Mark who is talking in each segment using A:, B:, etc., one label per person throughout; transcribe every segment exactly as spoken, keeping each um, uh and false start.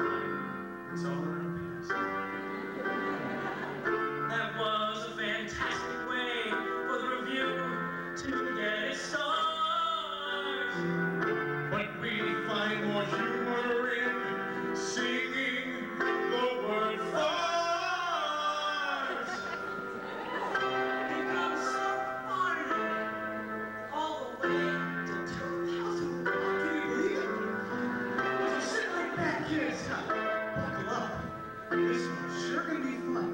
A: It's all in our past.
B: That was a fantastic way for the review to get its start.
A: But we find more humor in singing the word fart.
B: Becomes so funny all the way to two thousand one.
A: Can you believe it? So sit right back, kids. Buckle up. This one's sure gonna be fun.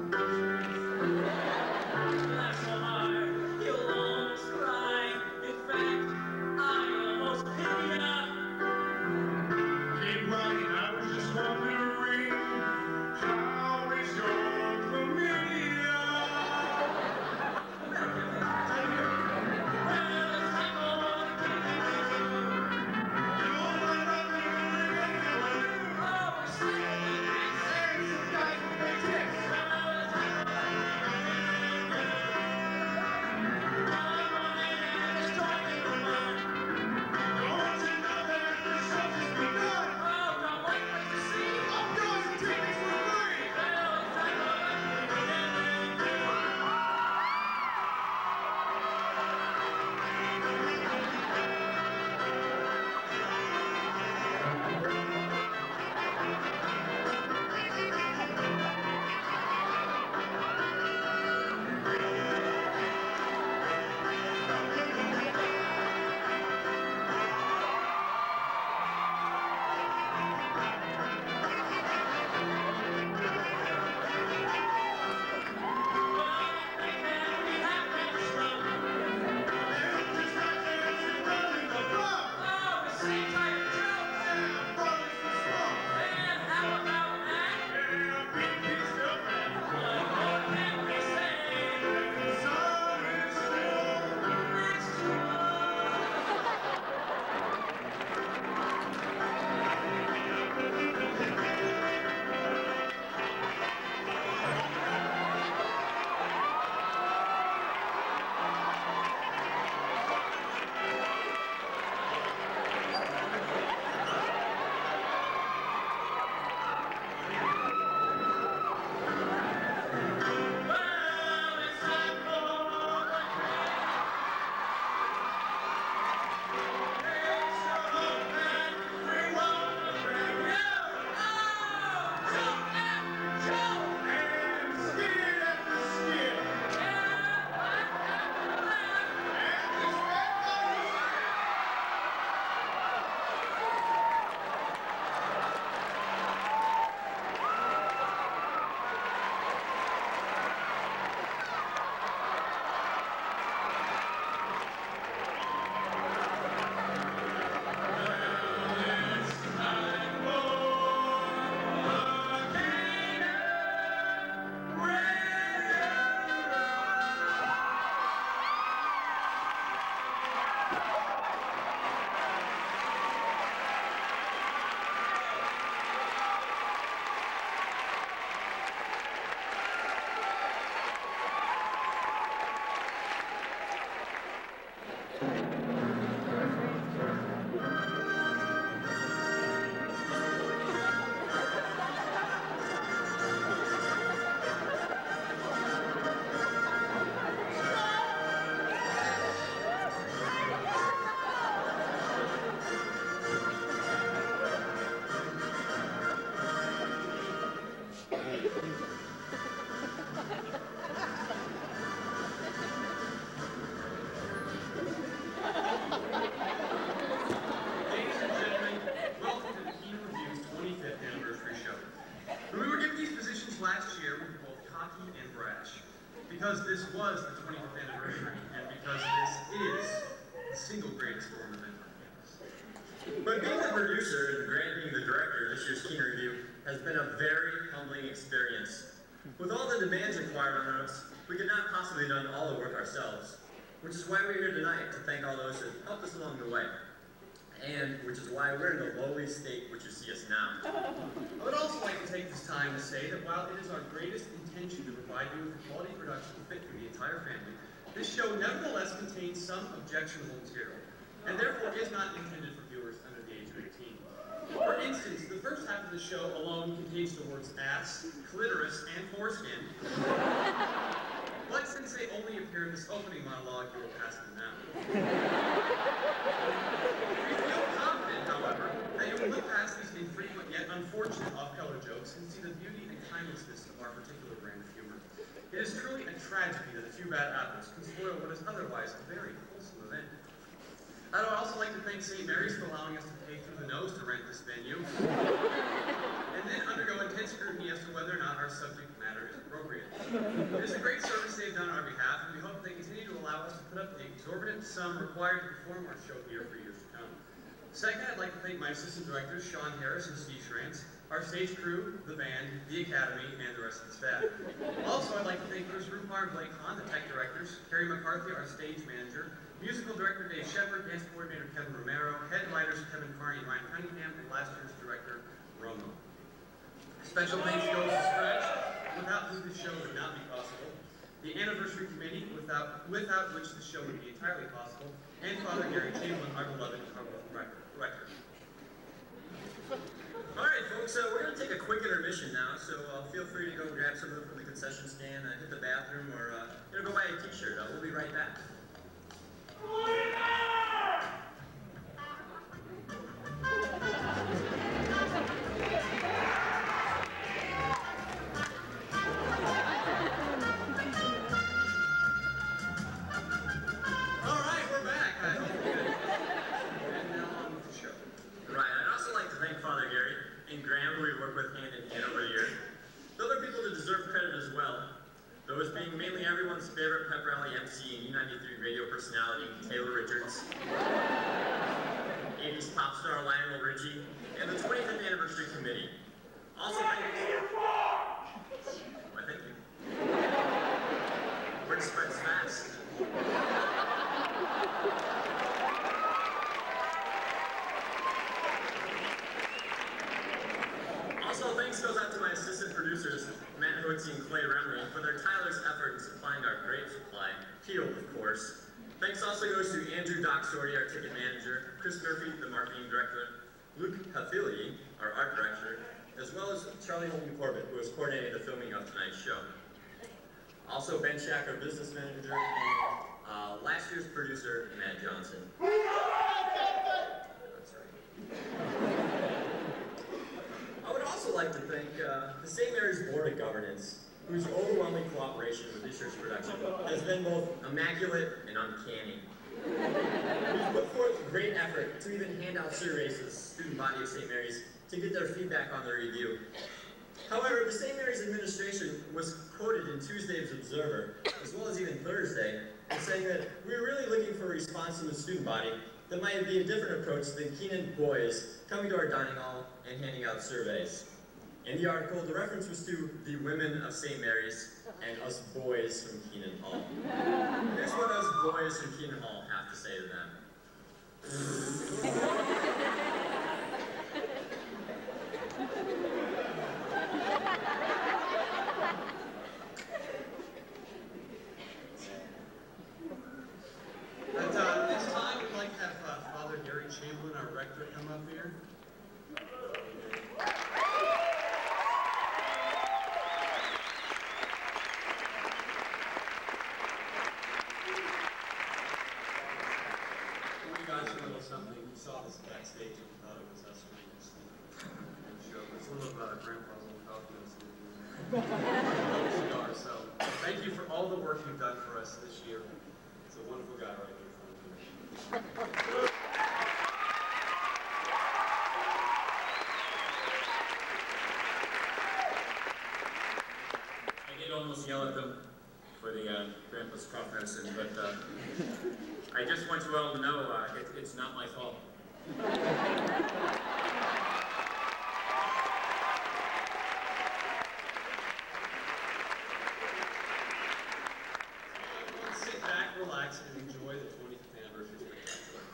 B: Laugh so hard, you'll almost cry. In fact, I almost pity ya.
A: Hey, Ryan, I was just wondering, how is your chlamydia?
B: Well, it's like all the kids do.
A: You don't like nothing anyway.
B: Oh, we're saying it's
A: Hey, some guys with big tits. Don't you know that the show's just begun? I'm going to take this for free. Just like dancing around in the club. Yeah, brothers for smoke. Yeah, big piece of that. The sun is still. And skid after skid. And this bad boy.
C: Ladies and gentlemen, welcome to the Keenan Revue's twenty-fifth anniversary show. When we were given these positions last year, we were both cocky and brash. Because this was the twenty-fifth anniversary, and because this is the single greatest form of event on campus.
D: But being the producer and Grant being the director of this year's Keenan Revue has been a very humbling experience. With all the demands required on us, we could not possibly have done all the work ourselves, which is why we're here tonight to thank all those who have helped us along the way. And which is why we're in the lowly state which you see us now.
C: I would also like to take this time to say that while it is our greatest intention to provide you with a quality production fit for the entire family, this show nevertheless contains some objectionable material, and therefore is not intended for viewers under the age of eighteen. For instance, the first half of of the show alone contains the words ass, clitoris, and foreskin. But since they only appear in this opening monologue, you will pass them now. We feel confident, however, that you will look past these infrequent yet unfortunate off-color jokes and see the beauty and timelessness of our particular brand of humor. It is truly a tragedy that a few bad apples can spoil what is otherwise a very wholesome event. I'd also like to thank Saint Mary's for allowing us to pay through the nose to rent this venue, and then undergo intense scrutiny as to whether or not our subject matter is appropriate. It is a great service they've done on our behalf, and we hope they continue to allow us to put up the exorbitant sum required to perform our show here for years to come. Second, I'd like to thank my assistant directors, Sean Harris and Steve Schrantz, our stage crew, the band, the academy, and the rest of the staff. Also, I'd like to thank Bruce Rupar and Blake Hahn, the tech directors, Carrie McCarthy, our stage manager, musical director Dave Shepard, dance coordinator Kevin Romero, headliners Kevin Carney and Ryan Cunningham, and last year's director, Romo. Special thanks goes to Stretch, without whom the show would not be possible, the anniversary committee, without, without which the show would be entirely possible, and Father Gary Chamberlain, our beloved director.
D: All right, folks, uh, we're going to take a quick intermission now, so uh, feel free to go grab something from the concession stand, uh, hit the bathroom, or uh, you know, go buy a t-shirt. Uh, we'll be right back.
C: And the twenty-fifth anniversary committee. Also, thank you. Why, thank you. Word spreads fast. Also, thanks goes out to my assistant producers, Matt Hootsie and Clay Remley, for their tireless effort in supplying our great supply, peeled, of course. Thanks also goes to Andrew Doxorty, our ticket manager, Chris Murphy, the marketing director, Luke Hafili, our art director, as well as Charlie Holden Corbett, who is coordinating the filming of tonight's show. Also, Ben Shack, our business manager, and uh, last year's producer, Matt Johnson. That's right. I would also like to thank uh, the Saint Mary's Board of Governance, whose overwhelming cooperation with this year's production has been both immaculate and uncanny. We've put forth great effort to even hand out surveys to the student body of Saint Mary's to get their feedback on the review. However, the Saint Mary's administration was quoted in Tuesday's Observer, as well as even Thursday, as saying that we were really looking for a response from the student body that might be a different approach than Keenan boys coming to our dining hall and handing out surveys. In the article, the reference was to the women of Saint Mary's and us boys from Keenan Hall. Here's what us boys from Keenan Hall have to say to them. At uh, this time, we'd like to have uh, Father Gary Chamberlain, our rector, come up here. Something. We saw this backstage and we thought it was us doing this show. It's a little about Grandpa's old confidence in cigar. So thank you for all the work you've done for us this year. It's a wonderful guy right here in front of you. I did almost yell at them for the uh, Grandpa's cough medicine, but uh, I just want you all to know uh, it, it's not my fault. Sit back, relax, and enjoy the twenty-fifth anniversary spectacular.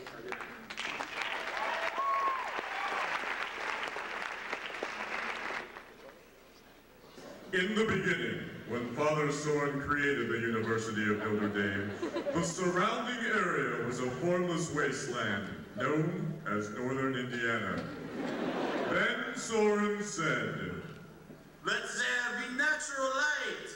E: In the beginning, when Father Soren created the University of Notre Dame, the surrounding area was a formless wasteland known as Northern Indiana. Then Soren said,
A: Let there be natural light.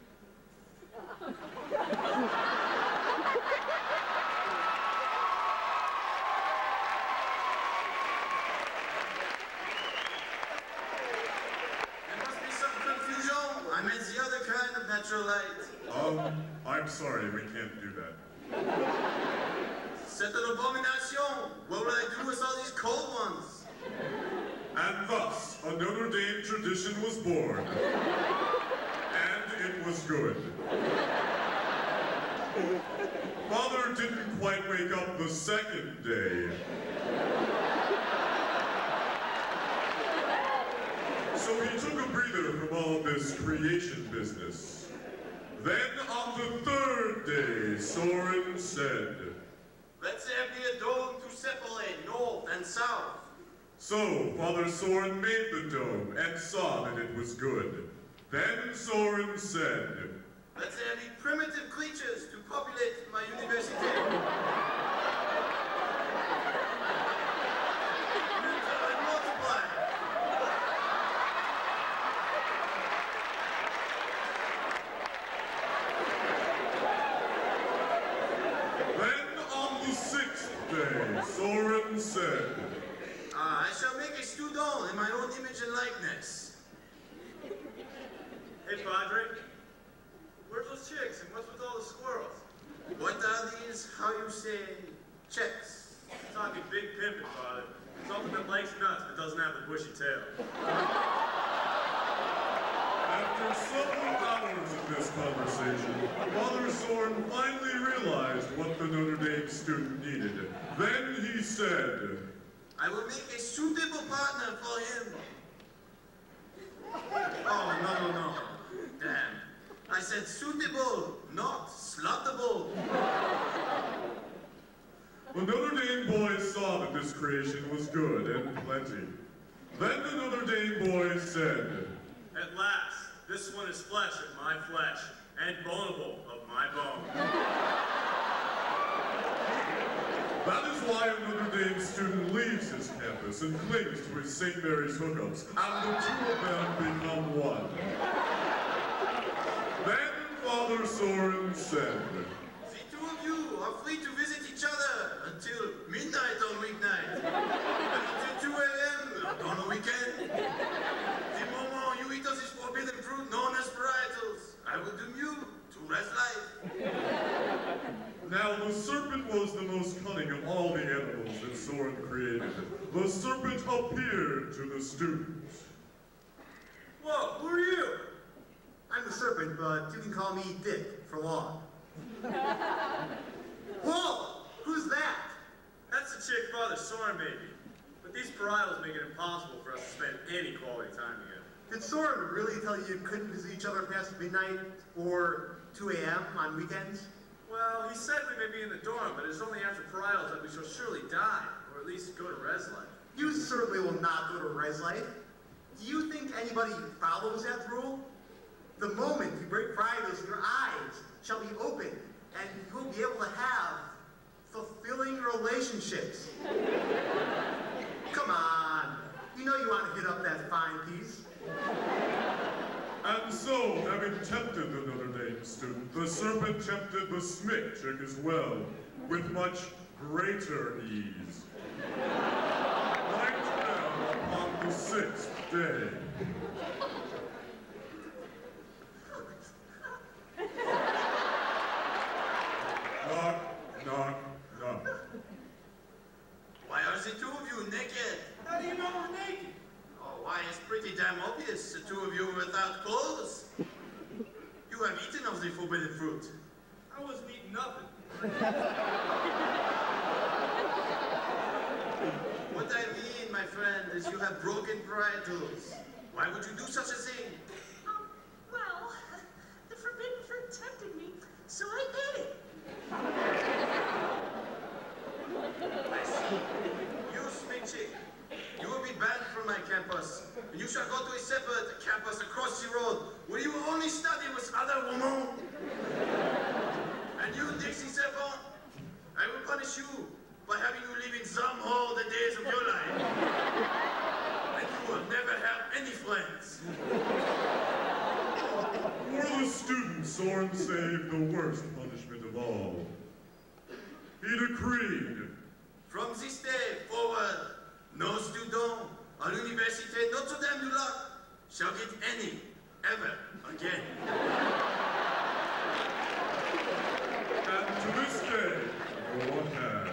A: There must be some confusion. I meant the other kind of natural light.
E: Um, I'm sorry, we can't do that.
A: C'est an abomination. What will I do with all these cold ones?
E: And thus, a Notre Dame tradition was born. And it was good. Father didn't quite wake up the second day. So he took a breather from all of this creation business. Then on the third day, Soren said,
A: Let there be a dome to separate north and south.
E: So Father Soren made the dome and saw that it was good. Then Soren said,
A: Let there be primitive creatures to populate my university. Nurture and multiply.
E: Then on the sixth day, Soren said,
A: Ah, I shall make a student in my own image and likeness.
C: Hey, Padre. Where's those chicks and what's with all the squirrels?
A: What are these, how you say, checks?
C: I'm talking big pimpin', Father. Something that likes nuts but doesn't have the bushy tail.
E: After several hours of this conversation, Father Soren finally realized what the Notre Dame student needed. Then he said,
A: I will make a suitable partner for him. Oh, no, no, no. Damn. I said suitable, not slottable.
E: The Notre Dame boys saw that this creation was good and plenty. Then the Notre Dame boys said,
C: At last, this one is flesh of my flesh and boneable of my bone.
E: That is why a Notre Dame student leaves his campus and clings to his Saint Mary's hookups, and the two of them become one. Then Father Soren said,
A: The two of you are free to visit each other until midnight on weeknight, and until two A M on the weekend. The moment you eat of this forbidden fruit known as varietals, I will doom you to rest life.
E: Now the serpent was the most cunning of all the animals that Soren created. The serpent appeared to the students.
C: Whoa, who are you?
F: I'm the serpent, but you can call me Dick for long. Whoa! Who's that?
C: That's the chick Father Soren made me. But these parietals make it impossible for us to spend any quality time together.
F: Did Soren really tell you you couldn't visit each other past midnight or two A M on weekends?
C: Well, he said we may be in the dorm, but it's only after parietals that we shall surely die, or at least go to res life.
F: You certainly will not go to res life. Do you think anybody follows that rule? The moment you break varietals, your eyes shall be open, and you will be able to have fulfilling relationships. Come on. You know you want to hit up that fine piece.
E: And so, having tempted the Notre Dame student, the serpent tempted the Smick chick as well, with much greater ease. Right now, upon the sixth day. Knock, knock, knock.
A: Why are the two of you naked?
C: How do you know we're naked?
A: Oh, why, it's pretty damn obvious, the two of you without clothes. You have eaten of the forbidden fruit.
C: I wasn't eating nothing.
A: What I mean, my friend, is you have broken varietals. Why would you do such a thing?
G: Um, well, the forbidden fruit tempted me, so I ate it.
A: I see. You, Smith chick, you will be banned from my campus, and you shall go to a separate campus across the road, where you will only study with other women. And you, Dixie Serpent, I will punish you by having you live in some hole the days of your life. And have any friends.
E: For the students, Soren saved the worst punishment of all. He decreed,
A: From this day forward, no student à l'université Notre-Dame-du-Lac shall get any, ever again.
E: and to this day, no one has.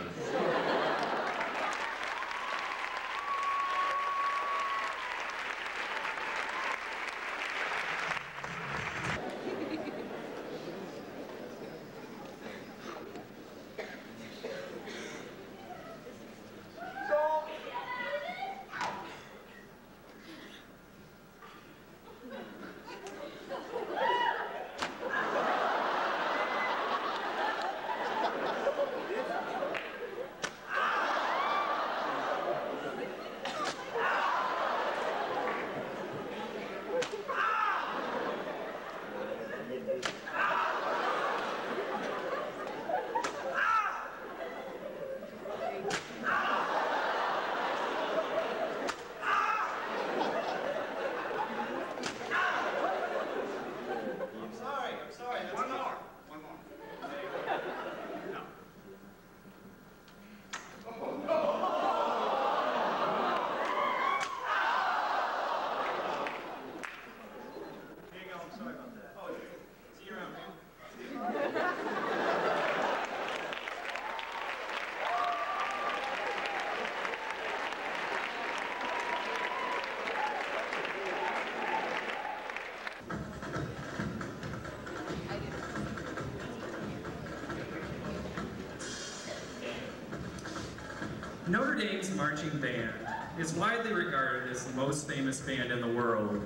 H: Notre Dame's marching band is widely regarded as the most famous band in the world.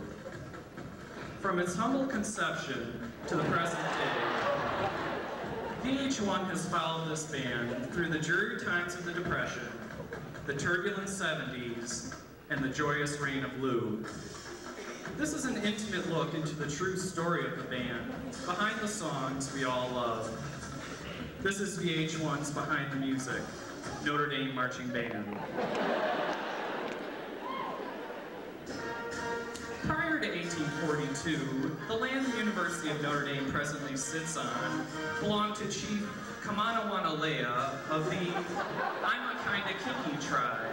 H: From its humble conception to the present day, V H one has followed this band through the dreary times of the Depression, the turbulent seventies, and the joyous reign of Lou. This is an intimate look into the true story of the band, behind the songs we all love. This is V H one's Behind the Music, Notre Dame Marching Band. Prior to eighteen forty-two, the land the University of Notre Dame presently sits on belonged to Chief Kamanawanalea of the I'm a Kinda Kiki tribe.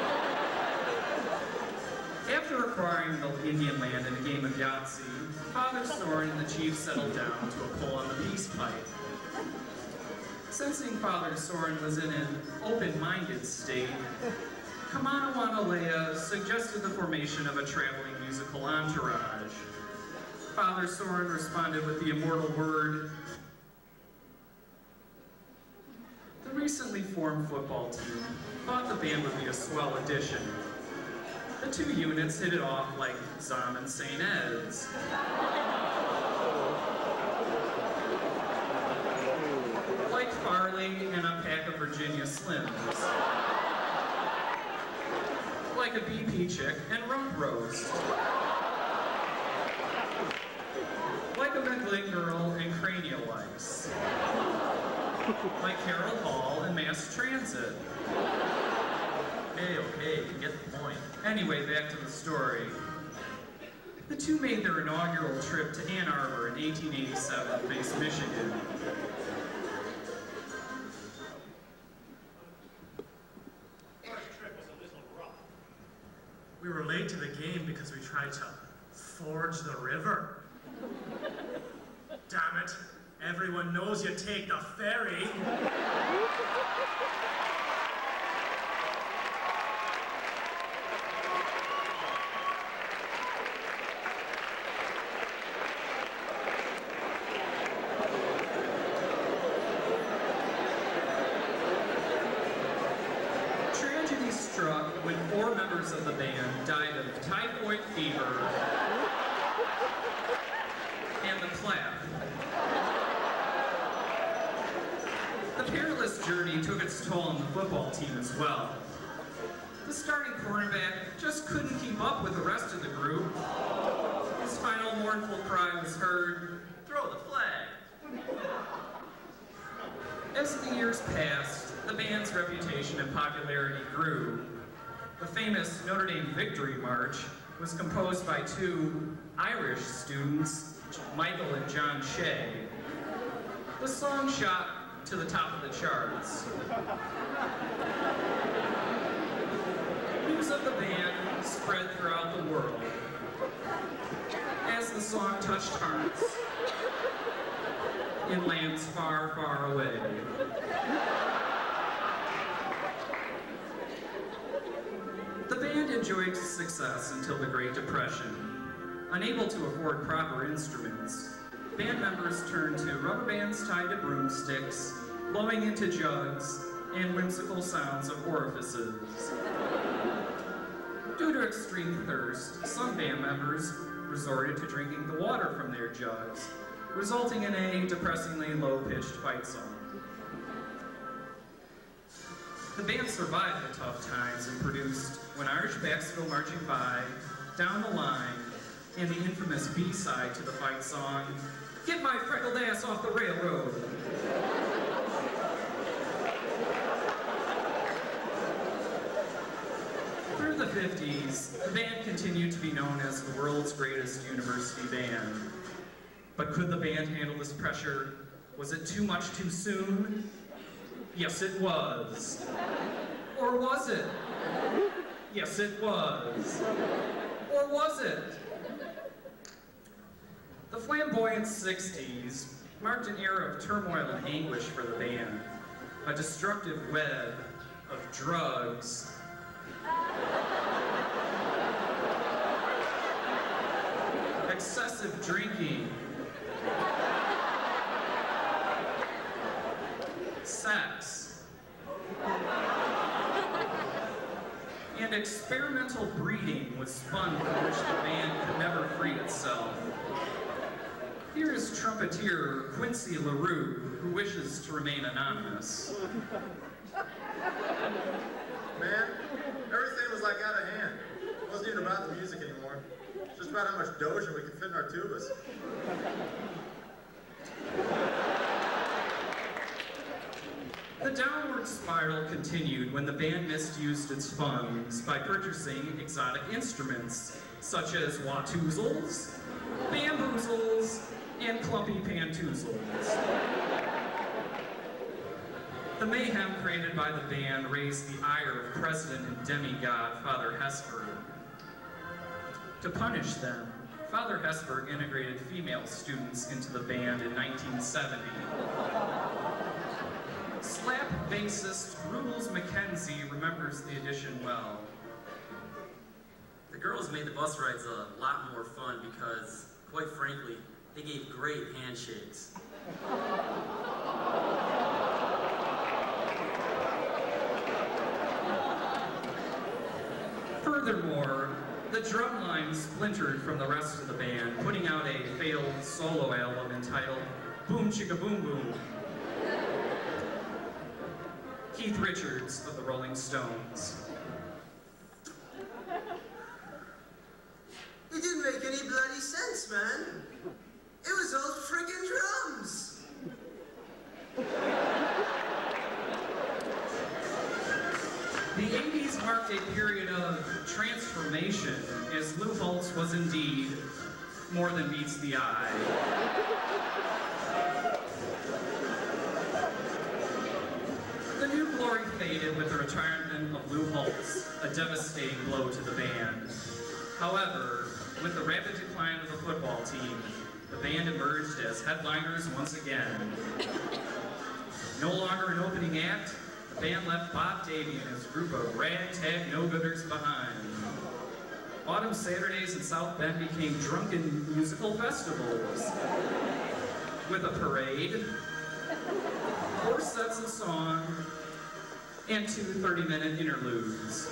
H: After acquiring the Indian land in a game of Yahtzee, Father Soren and the chief settled down to a pull on the peace pipe. Sensing Father Soren was in an open-minded state, Kamanawanalea suggested the formation of a traveling musical entourage. Father Soren responded with the immortal word. The recently formed football team thought the band would be a swell addition. The two units hit it off like Zom and Saint Ed's. Like Farley and a pack of Virginia Slims. Like a B P chick and rump roast. Like a McGlynn girl and cranial ice. Like Carol Hall and mass transit.
D: Okay, okay, you get the point.
H: Anyway, back to the story. The two made their inaugural trip to Ann Arbor in eighteen eighty-seven to face Michigan.
B: We were late to the game because we tried to forge the river. Damn it, everyone knows you take the ferry.
H: Tragedy struck when four members of the band died of typhoid fever and the clap. The perilous journey took its toll on the football team as well. The starting cornerback just couldn't keep up with the rest of the group. His final mournful cry was heard,
D: Throw the flag!
H: As the years passed, the band's reputation and popularity grew. The famous Notre Dame Victory March was composed by two Irish students, Michael and John Shea. The song shot to the top of the charts. News of the band spread throughout the world as the song touched hearts in lands far, far away. The band enjoyed success until the Great Depression. Unable to afford proper instruments, band members turned to rubber bands tied to broomsticks, blowing into jugs, and whimsical sounds of orifices. Due to extreme thirst, some band members resorted to drinking the water from their jugs, resulting in a depressingly low-pitched fight song. The band survived the tough times and produced When Irish Backs Go Marching By, Down the Line, and the infamous B-side to the fight song, Get My Freckled Ass Off the Railroad. Through the fifties, the band continued to be known as the world's greatest university band. But could the band handle this pressure? Was it too much too soon? Yes, it was. Or was it? Yes, it was. Or was it? The flamboyant sixties marked an era of turmoil and anguish for the band, a destructive web of drugs, excessive drinking, sex, and experimental breeding was spun from which the band could never free itself. Here is trumpeter Quincy LaRue, who wishes to remain anonymous.
A: Man, everything was like out of hand. It wasn't even about the music anymore. Just about how much doja we could fit in our tubas.
H: The downward spiral continued when the band misused its funds by purchasing exotic instruments such as watoozles, bamboozles, and clumpy pantoozles. The mayhem created by the band raised the ire of President and demigod Father Hesburgh. To punish them, Father Hesburgh integrated female students into the band in nineteen seventy. Slap bassist Rubles McKenzie remembers the addition well.
I: The girls made the bus rides a lot more fun because, quite frankly, they gave great handshakes.
H: Furthermore, the drum line splintered from the rest of the band, putting out a failed solo album entitled Boom Chicka Boom Boom. Keith Richards of the Rolling Stones.
A: It didn't make any bloody sense, man. It was those friggin' drums.
H: The eighties marked a period of transformation, as Lou Holtz was indeed more than meets the eye. The new glory faded with the retirement of Lou Holtz, a devastating blow to the band. However, with the rapid decline of the football team, the band emerged as headliners once again. No longer an opening act, the band left Bob Davey and his group of ragtag no-gooders behind. Autumn Saturdays in South Bend became drunken musical festivals, with a parade, four sets of song, and two thirty-minute interludes.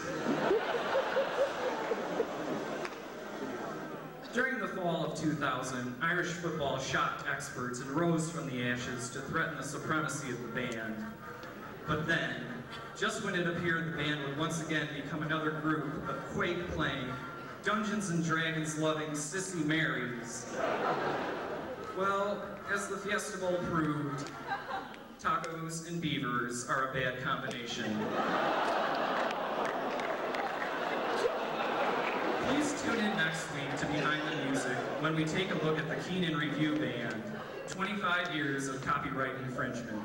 H: During the fall of two thousand, Irish football shocked experts and rose from the ashes to threaten the supremacy of the band. But then, just when it appeared the band would once again become another group of Quake-playing, Dungeons and Dragons loving Sissy Marys, well, as the Fiesta Bowl proved, tacos and beavers are a bad combination. Please tune in next week to Behind the Music when we take a look at the Keenan Revue Band, twenty-five years of copyright infringement.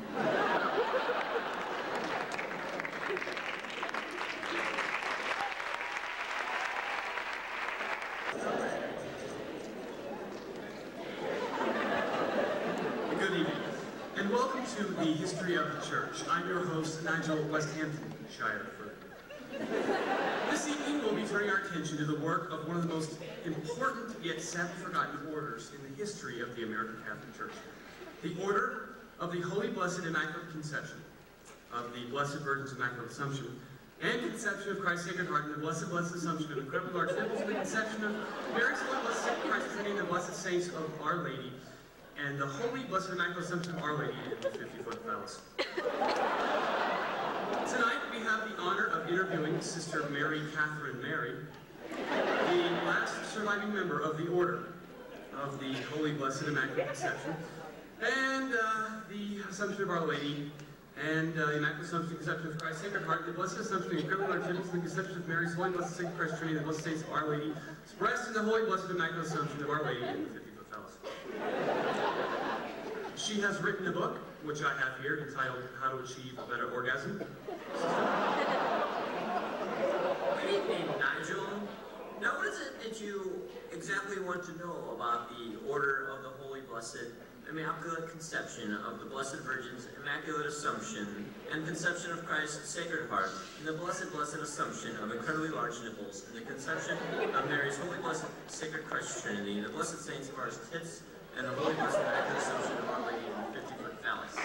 C: Good evening, and welcome to the History of the Church. I'm your host, Nigel Westhampton Shire. This evening, we'll be turning our attention to the work of one of the most important yet sadly forgotten orders in the history of the American Catholic Church. The Order of the Holy Blessed Immaculate Conception, of the Blessed Virgin's Immaculate Assumption, and Conception of Christ's Sacred Heart, and the Blessed Blessed Assumption of incredibly large temples, and the Conception of Mary's Holy Blessed Sacred Christ Trinity, and the Blessed Saints of Our Lady, and the Holy Blessed Immaculate Assumption of Our Lady in the fifty-foot phallus. Tonight we have the honor of interviewing Sister Mary Catherine Mary, the last surviving member of the Order of the Holy Blessed Immaculate Conception, and uh, the Assumption of Our Lady, and uh, the Immaculate Assumption and Conception of Christ's Sacred Heart, the Blessed Assumption of the Incredibly Large Temples, and the Conception of Mary's Holy Blessed Sacred Christ Trinity, and the Blessed Saints of Our Lady, expressed in the Holy Blessed Immaculate Assumption of Our Lady in the fifty-foot phallus. She has written a book, which I have here, entitled How to Achieve a Better Orgasm.
J: Good evening, Nigel. Now, what is it that you exactly want to know about the Order of the Holy Blessed Immaculate Conception of the Blessed Virgin's Immaculate Assumption and Conception of Christ's Sacred Heart, and the Blessed Blessed Assumption of incredibly large nipples, and the Conception of Mary's Holy Blessed Sacred Christ Trinity, and the Blessed Saints of Our Tits, and the Holy Blessed Immaculate Assumption of Our Lady in the fifty-foot phallus?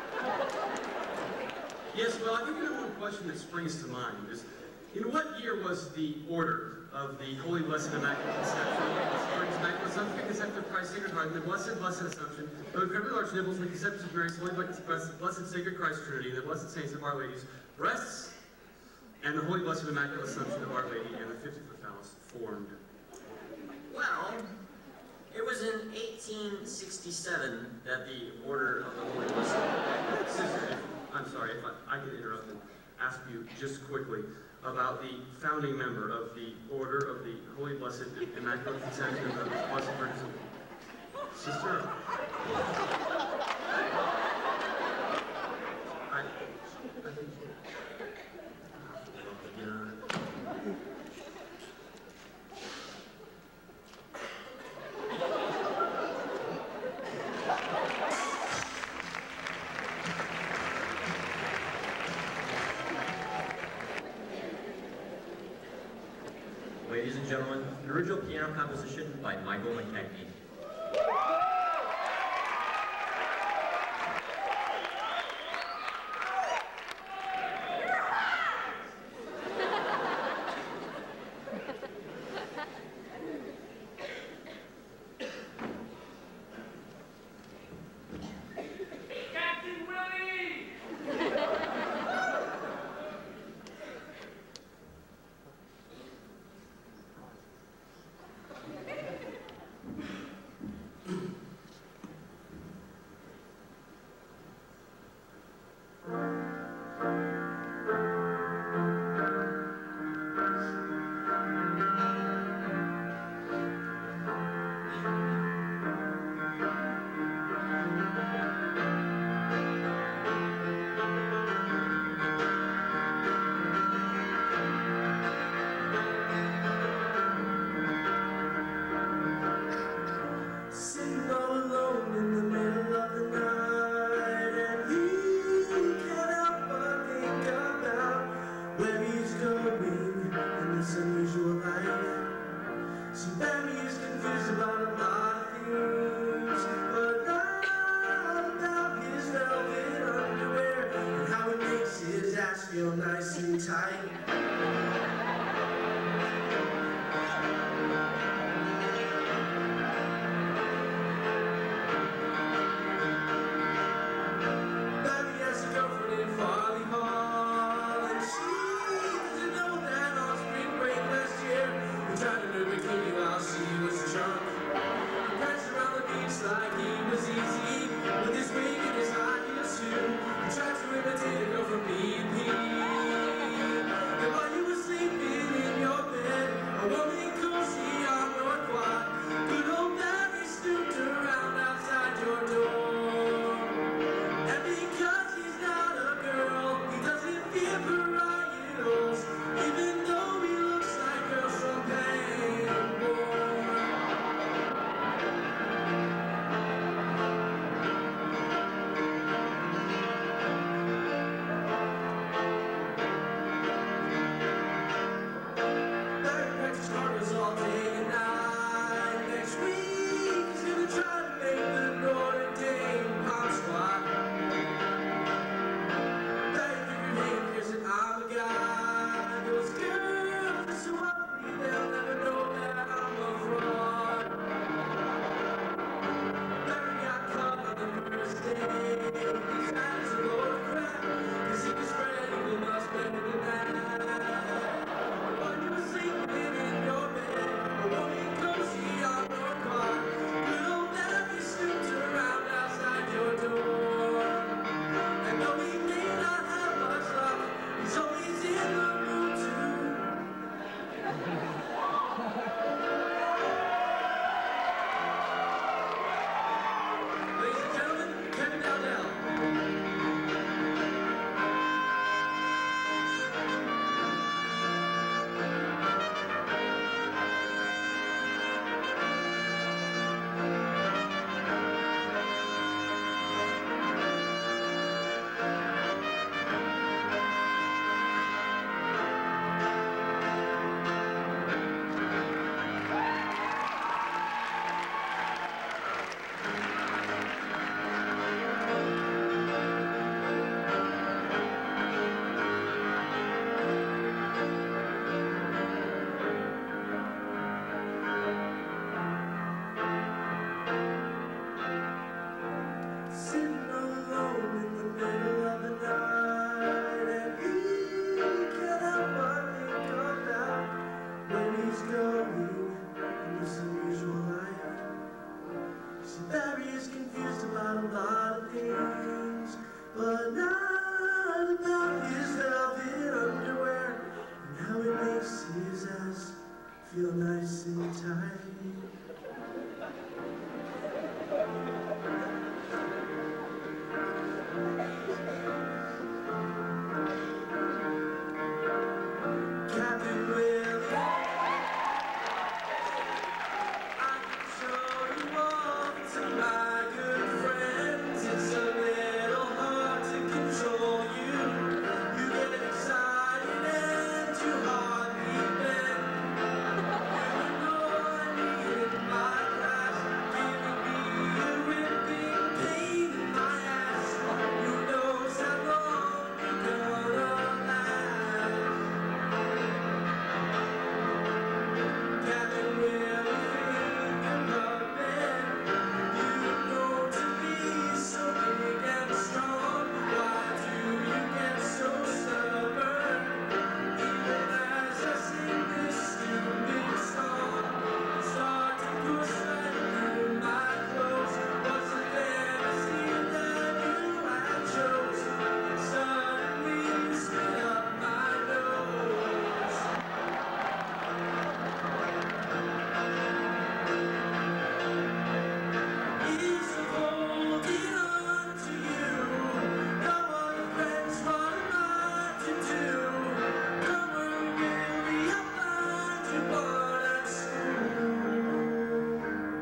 C: Yes, well, I think the number one question that springs to mind is, in what year was the Order of the Holy Blessed Immaculate Conception, the Blessed Virgin's Immaculate Assumption, the Conception of Christ's Sacred Heart, and the Blessed Blessed Assumption of incredibly large nipples, and the Conception of Mary's Holy Blessed, Blessed Sacred Christ Trinity, and the Blessed Saints of Our Lady's breasts, and the Holy Blessed Immaculate Assumption of Our Lady in the fifty-foot phallus formed?
J: Well, it was in eighteen sixty-seven that the Order of the Holy Blessed...
C: Sister, I'm sorry, if I, I can interrupt and ask you just quickly about the founding member of the Order of the Holy Blessed Immaculate Conception of the Blessed Virgin. Sister, I, I think...
D: Ladies and gentlemen, an original piano composition by Michael McKechnie.
K: Feel nice and tight. Baby has a girlfriend in Farley Hall, and she doesn't know that on spring break last year he tried to do bikini while she was drunk. He pranced around the beach like he was easy, with his wig and his high heels too. He tried to imitate a girl from B and P. And while you were sleeping in your bed, a woman called my good friends, it's a little hard to control you. You get excited and you hardly bend. You ignore me in my class, giving me a ripping pain in my ass. Who knows how long you're gonna last? Captain Willie Finger Puppet, you know to be so big and strong. Why do you get so stubborn? Even as I sing this stupid song, you start to push right through my clothes. Was it fantasy that you had chose? And suddenly you spit up my nose. Years of holding on to you, no one friends, what am I to do? Come on, Willie, I'll find you one at school.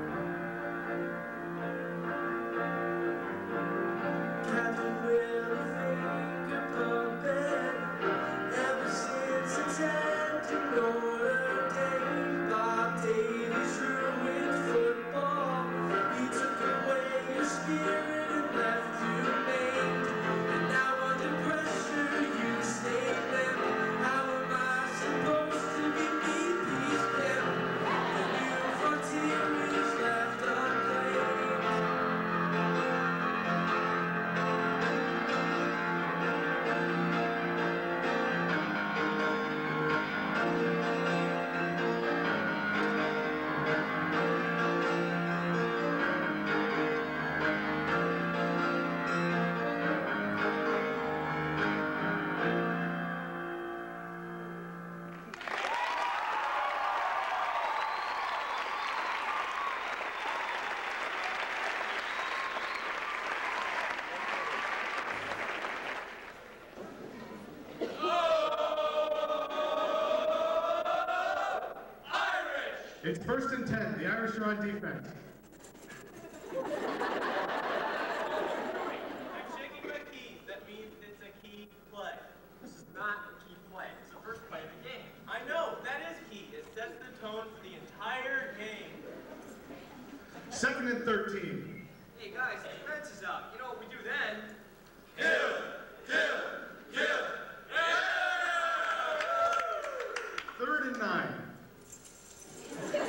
K: Captain Willie Finger Puppet, ever since attending Notre Dame, Bob Davies ruined football. He took away your spirit and left you maimed. And now under pressure you stay limp. How am I supposed to be P P's pimp? The new frontier is left unclaimed.
L: It's first and ten. The Irish are on defense.
C: I'm shaking my keys. That means it's a key play.
J: This is not a key play. It's the first play of the game.
C: I know, that is key. It sets the tone for the entire game.
L: Second and thirteen.
J: Hey guys, the defense is up. You know what we do then?
A: Kill! Kill! Kill!
L: Third and nine.
J: What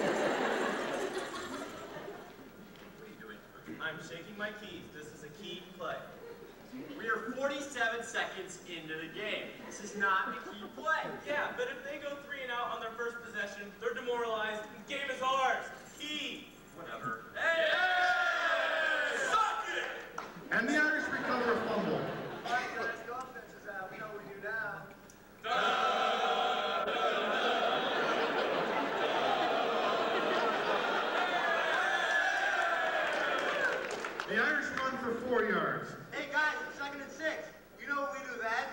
J: are you doing?
C: I'm shaking my keys. This is a key play.
J: We are forty-seven seconds into the game. This is not a key play.
C: Yeah, but if they go three and out on their first possession, they're demoralized, and the game is ours. Key!
J: Whatever.
C: Hey! Suck it!
L: And the Irish recover a fumble.
F: All right, guys, the offense is out. We know what we do now.
L: The Irish run for four yards.
F: Hey, guys, it's second and six. You know what we do then?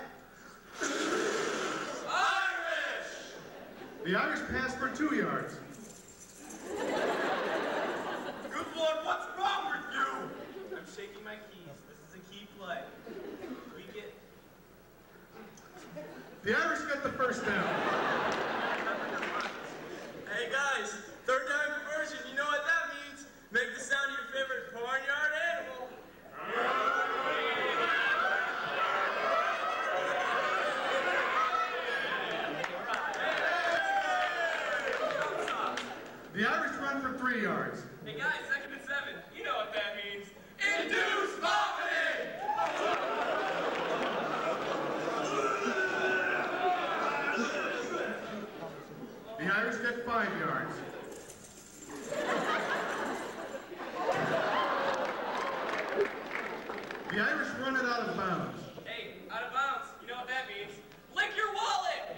A: Irish!
L: The Irish pass for two yards.
A: Good Lord, what's wrong with you?
C: I'm shaking my keys. This is a key play. We get...
L: The Irish get the first down.
A: Hey guys, third down conversion, you know what that means? Make the sound of your favorite barnyard animal.
L: The Irish run for three yards.
C: Hey guys, second and seven. You know what that means.
A: Induce vomiting!
L: The Irish get five yards. The Irish run it out of bounds.
C: Hey, out of bounds. You know what that means. Lick your wallet!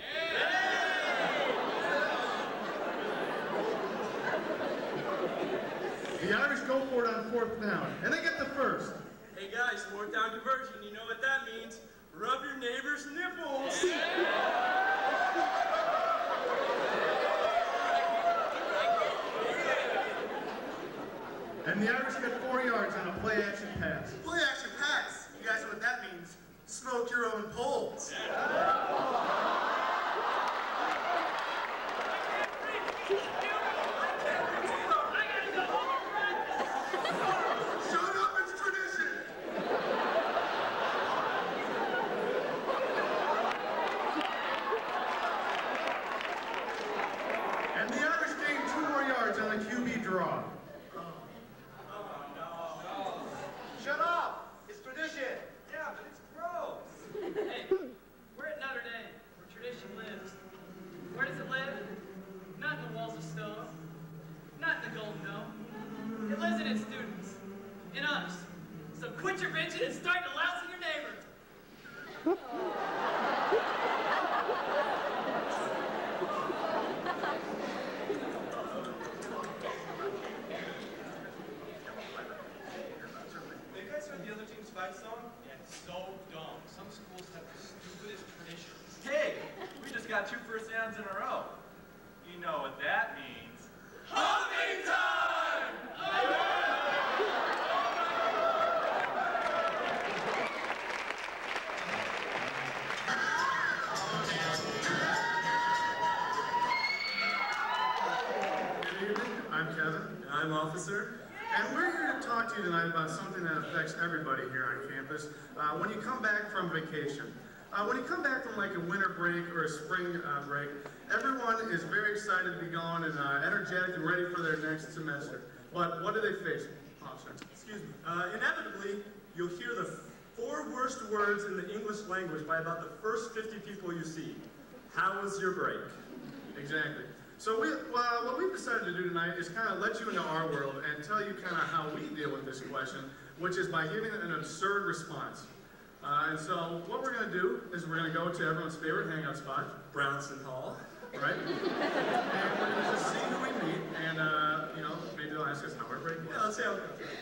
L: The Irish go for it on fourth down, and they get the first.
A: Hey guys, fourth down conversion, you know what that means. Rub your neighbor's nipples.
L: And the Irish get four yards on a play-action pass.
F: Play-action pass. You guys know what that means. Smoke your own poles.
K: Shut up! It's tradition! Yeah, but it's gross!
B: Hey, we're at Notre Dame, where tradition lives. Where does it live? Not in the walls of stone. Not in the golden dome. It lives in its students. In us. So quit your bitching and start to lousing your neighbor.
C: Fight song? Yeah, it's so dumb. Some schools have the stupidest traditions. Hey, we just got two first downs in a row. You know what that means. Humping time!
L: Good evening, I'm Kevin.
D: I'm Officer.
L: And we're here to talk to you tonight about something that affects everybody here on campus. Uh, when you come back from vacation, uh, when you come back from like a winter break or a spring uh, break, everyone is very excited to be going and uh, energetic and ready for their next semester. But what do they face? Officer.
D: Excuse me. Uh, inevitably, you'll hear the four worst words in the English language by about the first fifty people you see. How was your break?
L: Exactly. So we, well, what we've decided to do tonight is kind of let you into our world and tell you kind of how we deal with this question, which is by giving an absurd response. Uh, and so what we're going to do is we're going to go to everyone's favorite hangout spot,
D: Brownson Hall.
L: Right? And we're going to just see who we meet, and uh, you know, maybe they'll ask us how our break was.
D: Yeah, let's see how it goes.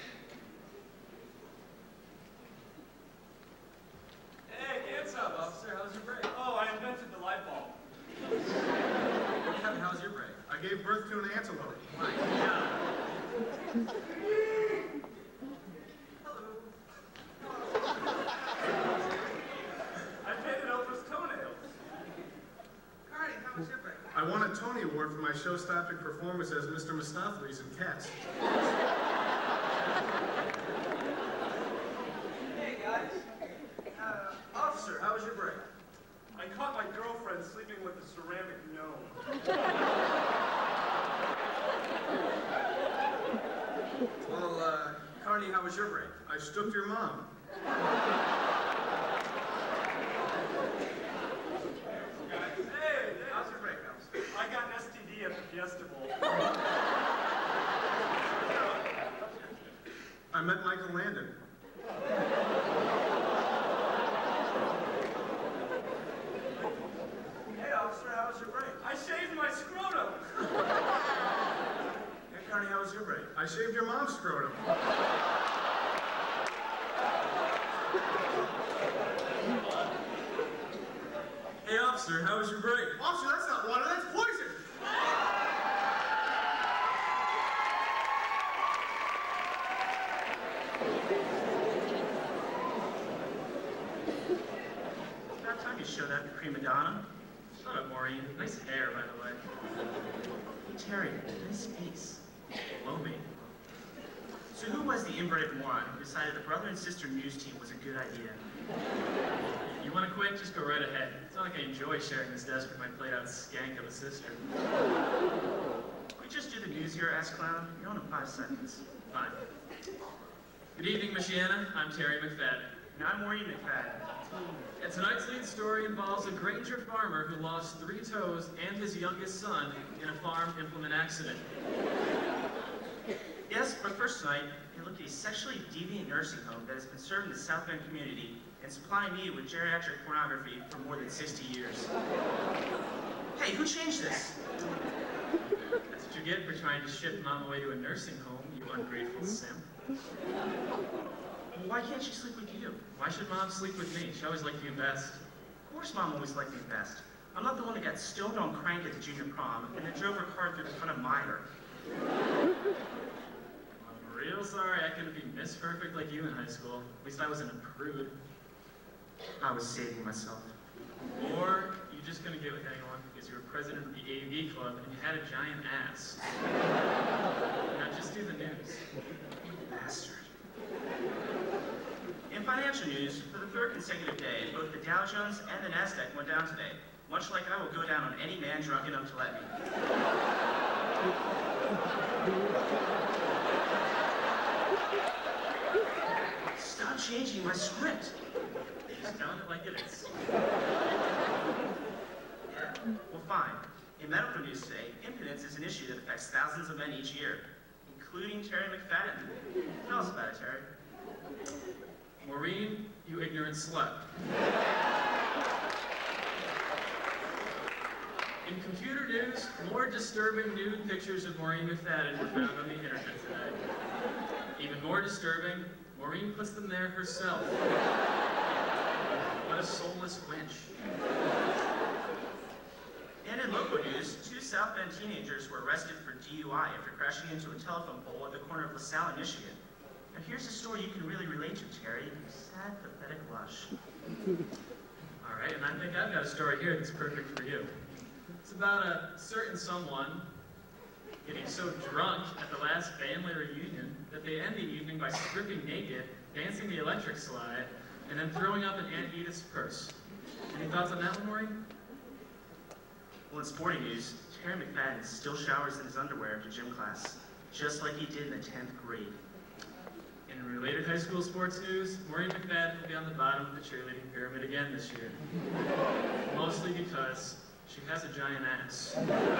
C: Hey, what's up, officer? How's your break? Oh, I invented the light bulb.
D: Kevin, how's your break?
L: I gave birth to an antelope.
D: My God.
C: I painted Oprah's toenails.
K: Cardi, how was your break?
L: I won a Tony Award for my show-stopping performance as Mister Mistopheles in Cats.
K: Hey, guys. Uh, officer, how was your break?
C: I caught my girlfriend sleeping with a ceramic gnome.
K: Well, uh, Cardi, how was your break?
L: I stooked your mom.
C: Hey,
K: How's your break, officer?
C: I got an S T D at the Fiesta Bowl.
L: I met Michael Landon.
K: Hey, officer, how was your break?
C: I shaved my scrotum.
K: Hey, Cardi, how was your break?
L: I shaved your mom's scrotum.
D: Hey, officer, how was your break?
L: Officer, that's not water, that's poison!
B: It's about time you showed up, you prima donna. Shut up, Maureen. Nice hair, by the way. Hey, Terry, nice face. Below me. So who was the inbred moron who decided the brother and sister news team was a good idea? You want to quit? Just go right ahead. It's not like I enjoy sharing this desk with my played-out skank of a sister. We just do the news here, ass clown. You're on in five seconds. Fine. Good evening, Michiana. I'm Terry McFadden. And I'm Maureen McFadden. And tonight's lead story involves a Granger farmer who lost three toes and his youngest son in a farm implement accident. Yes, but first tonight, we look at a sexually deviant nursing home that has been serving the South Bend community and supplying me with geriatric pornography for more than sixty years. Hey, who changed this? That's what you get for trying to ship Mom away to a nursing home, you ungrateful simp. Well, why can't she sleep with you? Why should Mom sleep with me? She always liked you best. Of course Mom always liked me best. I'm not the one that got stoned on crank at the junior prom and then drove her car through the front of Meyer. I'm real
H: crack gonna be Miss Perfect like you in high school. At least I wasn't a prude.
B: I was saving myself.
H: Or you just gonna get with anyone because you were president of the A V club and you had a giant ass. Now just do the news.
B: Bastard. In financial news, for the third consecutive day, both the Dow Jones and the Nasdaq went down today, much like I will go down on any man drunk enough to let me. Stop changing my script.
H: Just tell it like it is.
B: Well, fine. In medical news today, impotence is an issue that affects thousands of men each year, including Terry McFadden. Tell us about it, Terry.
H: Maureen, you ignorant slut. In computer news, more disturbing nude pictures of Maureen McFadden were found on the internet today. Even more disturbing, Maureen puts them there herself. What a soulless wench.
B: And in local news, two South Bend teenagers were arrested for D U I after crashing into a telephone pole at the corner of LaSalle, Michigan. Now here's a story you can really relate to, Terry. Sad, pathetic blush.
H: All right, and I think I've got a story here that's perfect for you. It's about a certain someone getting so drunk at the last family reunion that they end the evening by stripping naked, dancing the electric slide, and then throwing up in Aunt Edith's purse. Any thoughts on that one, Maureen?
B: Well, in sporting news, Terry McFadden still showers in his underwear after gym class, just like he did in the tenth grade.
H: In related high school sports news, Maureen McFadden will be on the bottom of the cheerleading pyramid again this year. Mostly because she has a giant ass.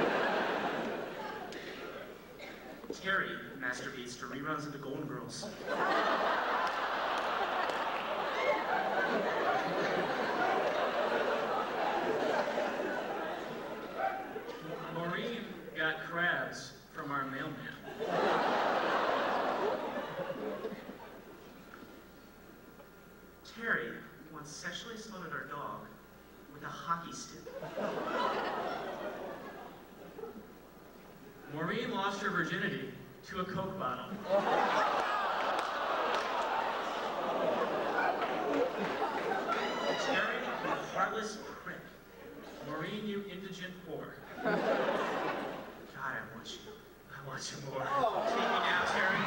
B: Terry masturbates to reruns of the Golden Girls.
H: Maureen got crabs from our mailman.
B: Terry once sexually assaulted our dog with a hockey stick.
H: Maureen lost her virginity to a Coke bottle.
B: Terry, you heartless prick.
H: Maureen, you indigent whore.
B: God, I want you. I want you more. Take me now, Terry.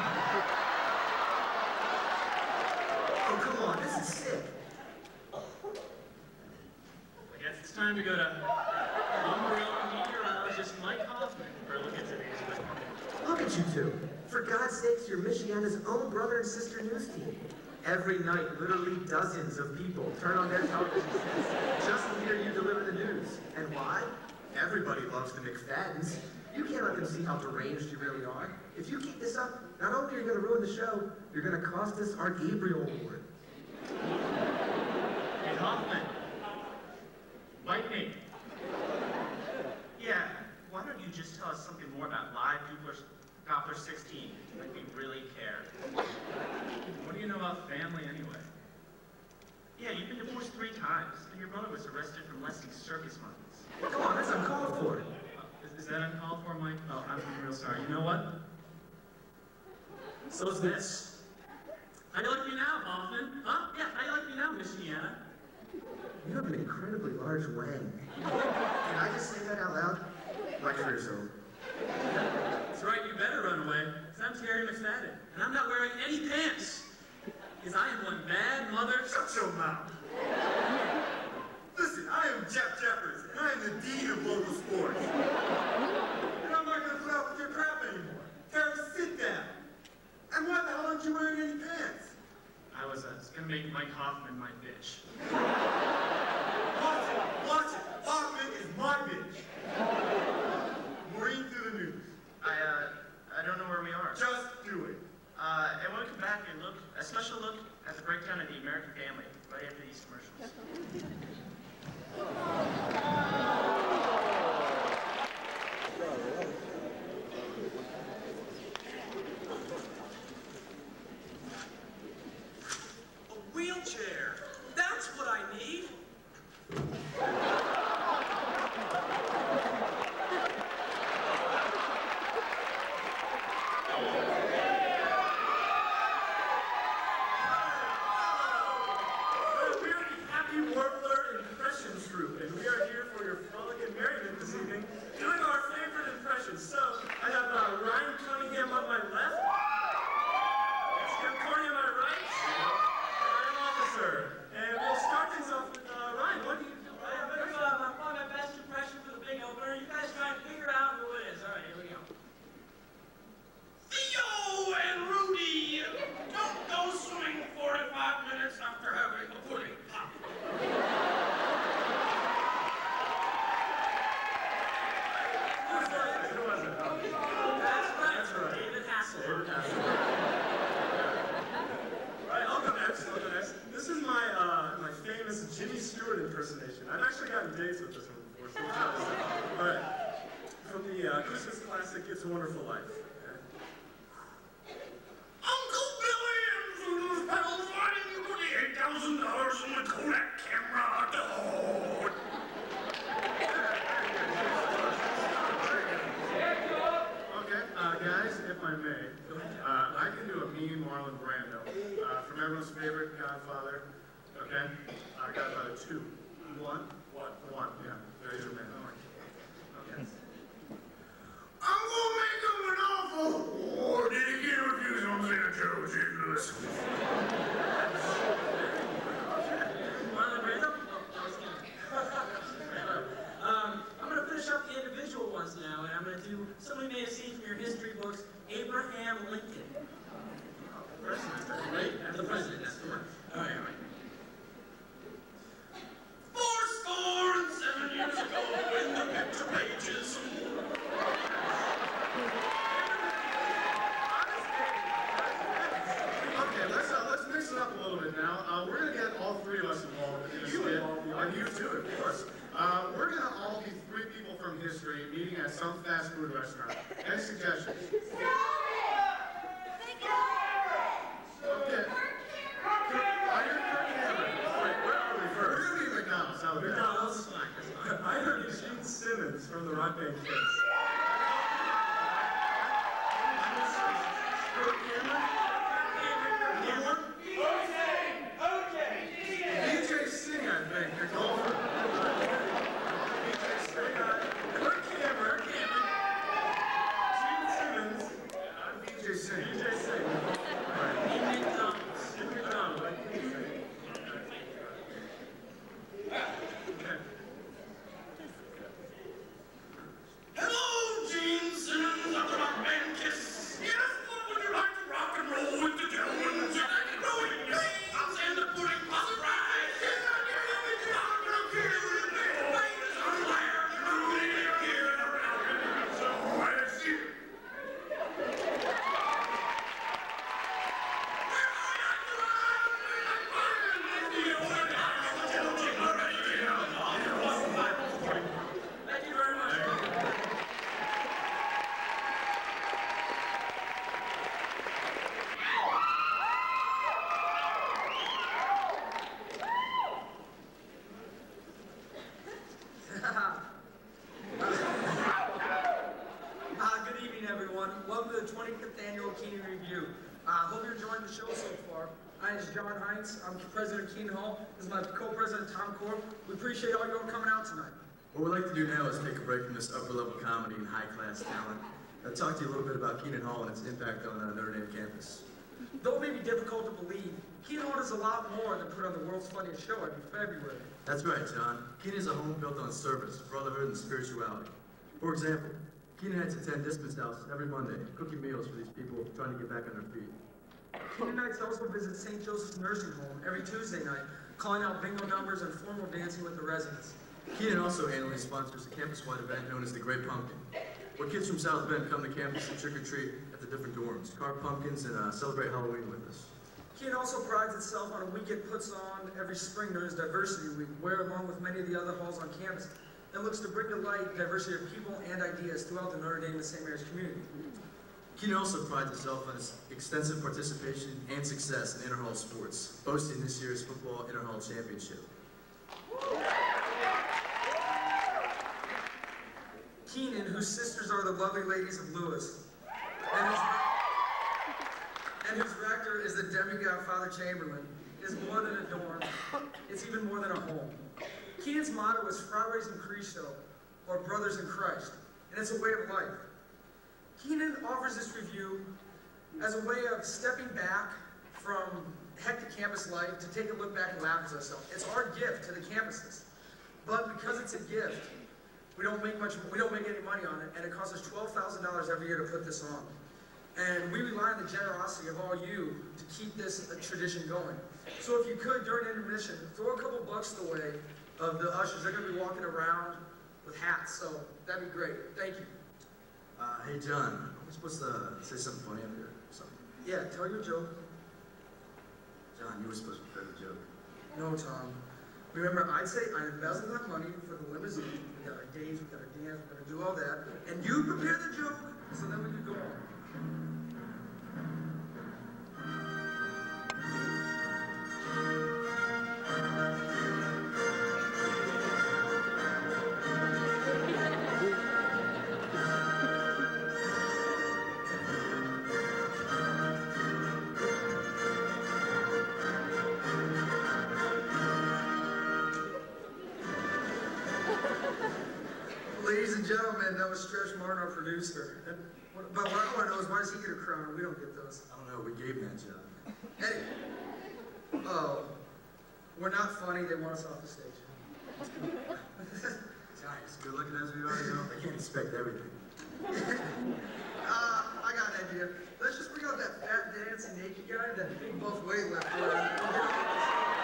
F: Oh, come on, this is sick.
H: I guess it's time to go to homegrown meteorologist Mike Hoffman for a look at today's weather.
F: Look at you two. For God's sakes, you're Michiana's own brother and sister news team. Every night, literally dozens of people turn on their television sets just to hear you deliver the news. And why? Everybody loves the McFaddens. You can't let them see how deranged you really are. If you keep this up, not only are you going to ruin the show, you're going to cost us our Gabriel Award.
H: Hey, Hoffman. Bite me.
B: Yeah, why don't you just tell us something more about live Doppler, Doppler sixteen, like we really care?
H: What do you know about family anyway?
B: Yeah, you've been divorced three times, and your brother was arrested for molesting circus monkeys.
F: Come on, that's uncalled for.
H: Uh, is, is that uncalled for, Mike? Oh, I'm, I'm real sorry. You know what?
I: So's this. How do you like me now, Hoffman? Huh? Yeah, how do you like me now, Miss Deanna?
F: You have an incredibly large wang. Can I just say that out loud? My career's over.
I: That's right, you better run away, because I'm Terry McFadden, and I'm not wearing any pants, because I am one bad mother.
A: Shut your mouth. Listen, I am Jeff Jeffers, and I am the dean of local sports. And I'm not going to put up with your crap anymore. Terry, sit down. And why the hell aren't you wearing any pants?
H: I was, uh, going to make Mike Hoffman my bitch.
A: Watch it, watch it. Hoffman is my bitch. Maureen through the news.
B: I, uh, I don't know where we are.
A: Just do it.
B: Uh, and we'll come back and look, a special look at the breakdown of the American family right after these commercials.
K: A wheelchair. That's what I need.
M: gotten dates with this one before, so we'll try this out. All right. From the uh, Christmas classic, It's a Wonderful Life. Okay.
A: Uncle Billy and Voodoo's pals wanting you put eight thousand dollars on the Kodak camera. Oh.
L: Okay, uh, guys, if I may, uh, I can do a mean Marlon Brando uh, from everyone's favorite Godfather. Okay, uh, Godfather two. One. One. One. Yeah. There's your man. Okay.
A: I'm gonna make him an offer. Or did he get refused on Santa Joe, Saint Louis?
N: Marlon Brando? um, I'm going to finish up the individual ones now, and I'm going to do something you may have seen from your history books, Abraham Lincoln. President, right? The president, that's the one. All right, all right.
A: Four score and seven years ago in the picture pages.
L: Okay, let's uh, let's mix it up a little bit now. Uh, we're gonna get all three of us involved in this skit, and you too, of course. Uh, we're gonna all be three people from history meeting at some fast food restaurant. Any suggestions? Okay. I heard Kirk Cameron. Wait, where are we first? We're gonna be McDonald's. How about that?
N: McDonald's is fine, that's fine.
M: I heard Gene Simmons from the Rock Band Kids.
L: Kirk Cameron? D J Singh, I think. You're going for D J Singh. Kirk Cameron. Gene Simmons. I'm D J Singh. D J Singh.
A: Hello, Gene Simmons of the Rock Band Kiss. Yes, what would you like to rock and roll with the gentlemen? Growing pains and the pudding puff fries. Yes, I can help you rock and roll here with the big ladies on fire. Moving here and around. So let's see.
N: Thank you very much.
O: Uh, good evening, everyone. Welcome to the twenty-fifth Annual Keenan Revue. I uh, hope you're enjoying the show so far. My name is John Heinz. I'm president of Keenan Hall. This is my co-president, Tom Corp. We appreciate all you all coming out tonight.
P: What we'd like to do now is take a break from this upper-level comedy and high-class talent. I'll talk to you a little bit about Keenan Hall and its impact on uh, Notre Dame campus.
O: Though it may be difficult to believe, Keenan Hall does a lot more than put on the world's funniest show every February.
P: That's right, John. Keenan is a home built on service, brotherhood, and spirituality. For example, Keenan Nights attend Dismas House every Monday, cooking meals for these people trying to get back on their feet.
O: Keenan Nights also visit Saint Joseph's Nursing Home every Tuesday night, calling out bingo numbers and formal dancing with the residents.
P: Keenan also annually sponsors a campus-wide event known as the Great Pumpkin, where kids from South Bend come to campus and trick-or-treat at the different dorms, carve pumpkins, and uh, celebrate Halloween with us.
O: Keenan also prides itself on a week it puts on every spring known as Diversity Week, where, along with many of the other halls on campus, it looks to bring to light diversity of people and ideas throughout the Notre Dame and Saint Mary's community.
P: Keenan also prides itself on its extensive participation and success in inter-hall sports, boasting this year's football inter-hall championship.
O: Keenan, whose sisters are the lovely ladies of Lewis, and whose, and whose rector is the demigod Father Chamberlain, is more than a dorm. It's even more than a home. Keenan's motto is Fratres in Cristo, or Brothers in Christ, and it's a way of life. Keenan offers this review as a way of stepping back from hectic campus life to take a look back and laugh at ourselves. It's our gift to the campuses, but because it's a gift, we don't make much. We don't make any money on it, and it costs us twelve thousand dollars every year to put this on. And we rely on the generosity of all you to keep this uh, tradition going. So if you could, during intermission, throw a couple bucks the way of the ushers. They're going to be walking around with hats, so that'd be great. Thank you.
P: Uh, hey, John, am I supposed to say something funny up here? Something?
O: Yeah, tell your joke.
P: John, you were supposed to prepare the joke.
O: No, Tom. Remember, I'd say I embezzled that money for the limousine. We got our dates, we got our dance, we're gonna do all that. And you prepare the joke so then we could go on. Ladies and gentlemen, that was Stretch Martin, our producer. And, what, but what I want to know is, why does he get a crown? We don't get those.
P: I don't know, we gave him that job.
O: Hey, oh, we're not funny. They want us off the stage.
P: Giants, good looking as we are, you know, they can't expect everything.
O: uh, I got an idea. Let's just bring out that fat, dancing, naked guy, that big buff weightlifter.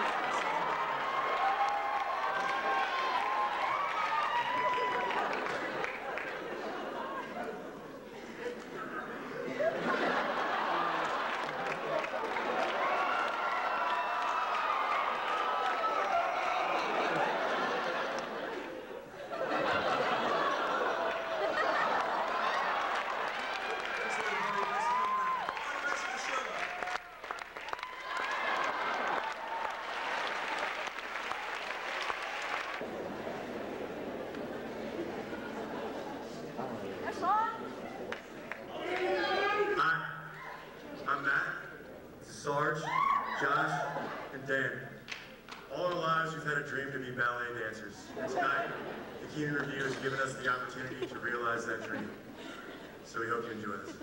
D: Sarge, Josh, and Dan. All our lives we've had a dream to be ballet dancers. And tonight, the Keenan Revue has given us the opportunity to realize that dream. So we hope you enjoy this.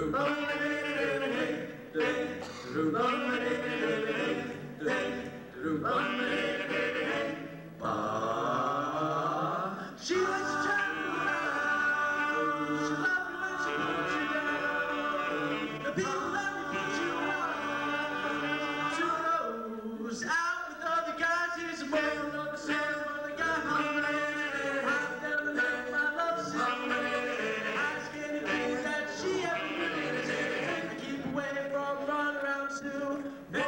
K: She was child, she loved you when she put you down. The people that would put you on to those out with other guys. Here's a man on the sand for the guy who ran. Hop down the lane, my love song. I just can't think that she ever really did. I keep away from run around too. Hey,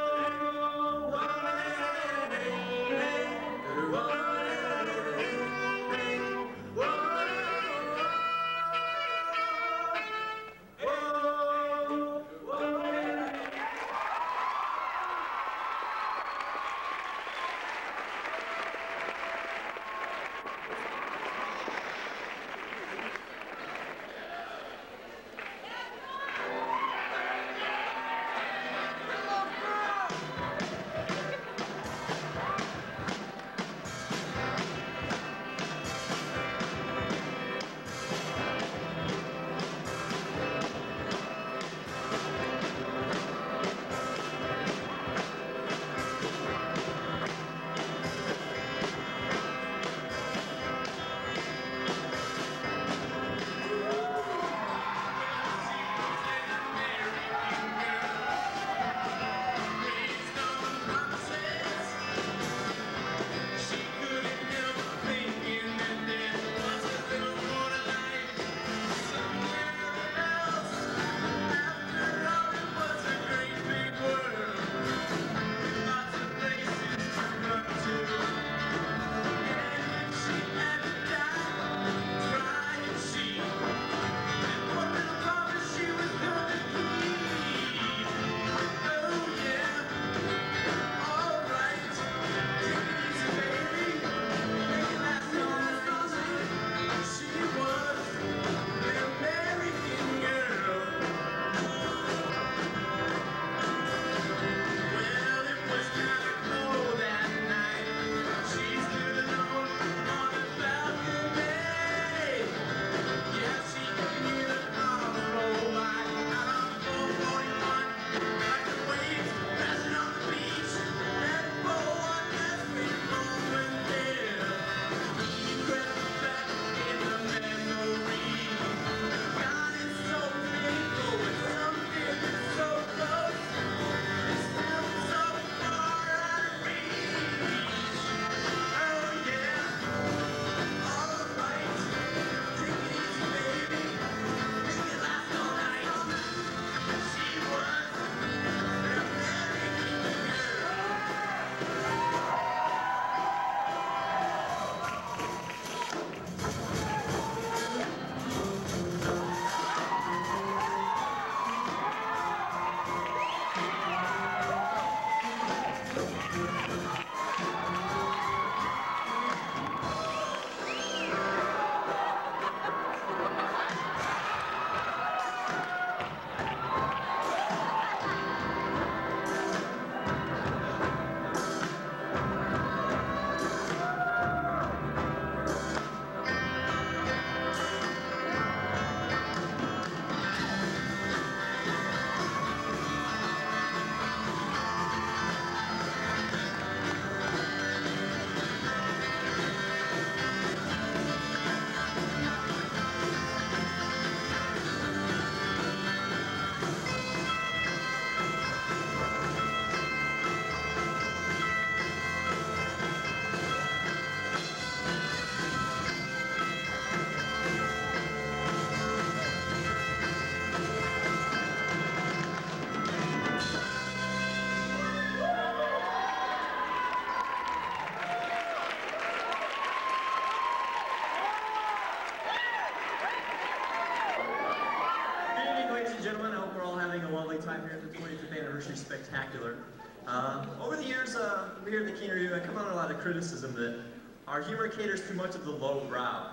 D: time here at the twenty-fifth Anniversary Spectacular. Uh, over the years, uh, we here at the Keenan Revue, I come on a lot of criticism that our humor caters too much of the low brow.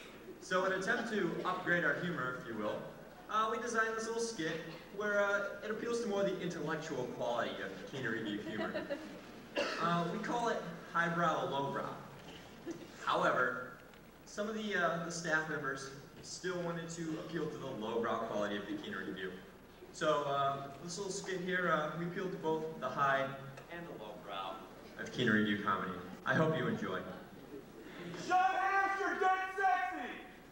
D: So in an attempt to upgrade our humor, if you will, uh, we designed this little skit where uh, it appeals to more the intellectual quality of Keenan Revue humor. Uh, we call it highbrow, lowbrow. However, some of the, uh, the staff members still wanted to appeal to the lowbrow quality of the Keenan Revue. So uh, this little skit here, uh, we appeal to both the high and the lowbrow of Keenan Revue comedy. I hope you enjoy.
K: Shut hands, you're dead sexy!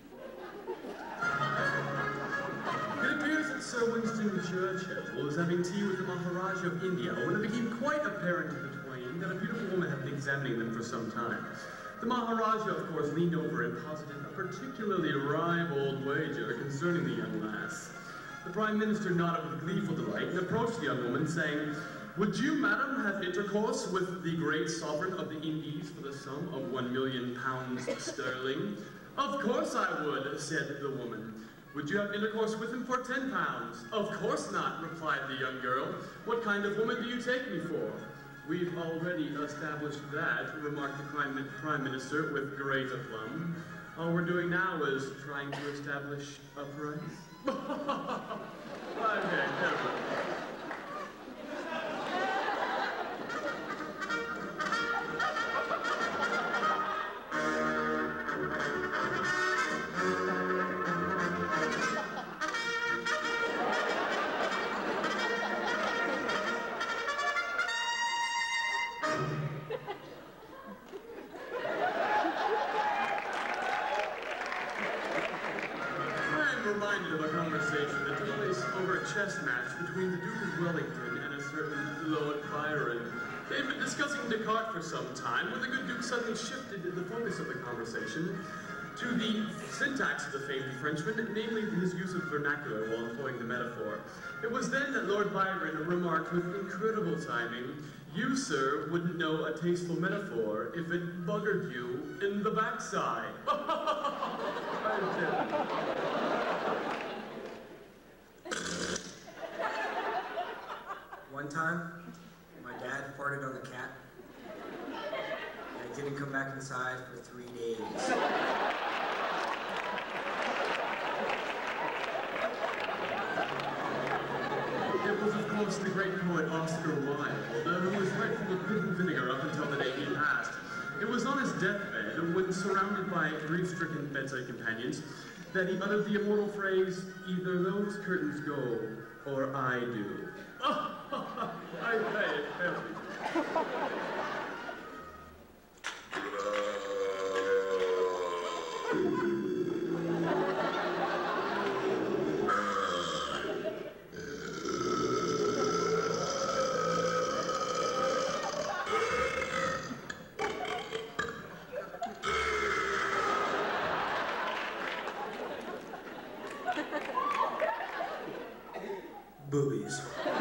Q: It appears that Sir Winston Churchill was having tea with the Maharaja of India when it became quite apparent to the twain that a beautiful woman had been examining them for some time. The Maharaja, of course, leaned over and posited a particularly ribald wager concerning the young lass. The Prime Minister nodded with gleeful delight and approached the young woman, saying, "Would you, madam, have intercourse with the great sovereign of the Indies for the sum of one million pounds sterling?" "Of course I would," said the woman. "Would you have intercourse with him for ten pounds? "Of course not," replied the young girl. "What kind of woman do you take me for?" "We've already established that," remarked the Prime, Prime Minister with great aplomb. "All we're doing now is trying to establish a price." Okay, never mind. Reminded of a conversation that took place over a chess match between the Duke of Wellington and a certain Lord Byron. They had been discussing Descartes for some time when the good Duke suddenly shifted the focus of the conversation to the syntax of the famed Frenchman, namely his use of vernacular while employing the metaphor. It was then that Lord Byron remarked with incredible timing, "You, sir, wouldn't know a tasteful metaphor if it buggered you in the backside."
O: One time, my dad farted on the cat, and it didn't come back inside for three days.
Q: It was, of course, the great poet Oscar Wilde, who was right from the pit and vinegar up until the day he passed. It was on his deathbed, when surrounded by grief-stricken bedside companions, that he uttered the immortal phrase, "Either those curtains go, or I do." I pay it heavily.
O: Boobies.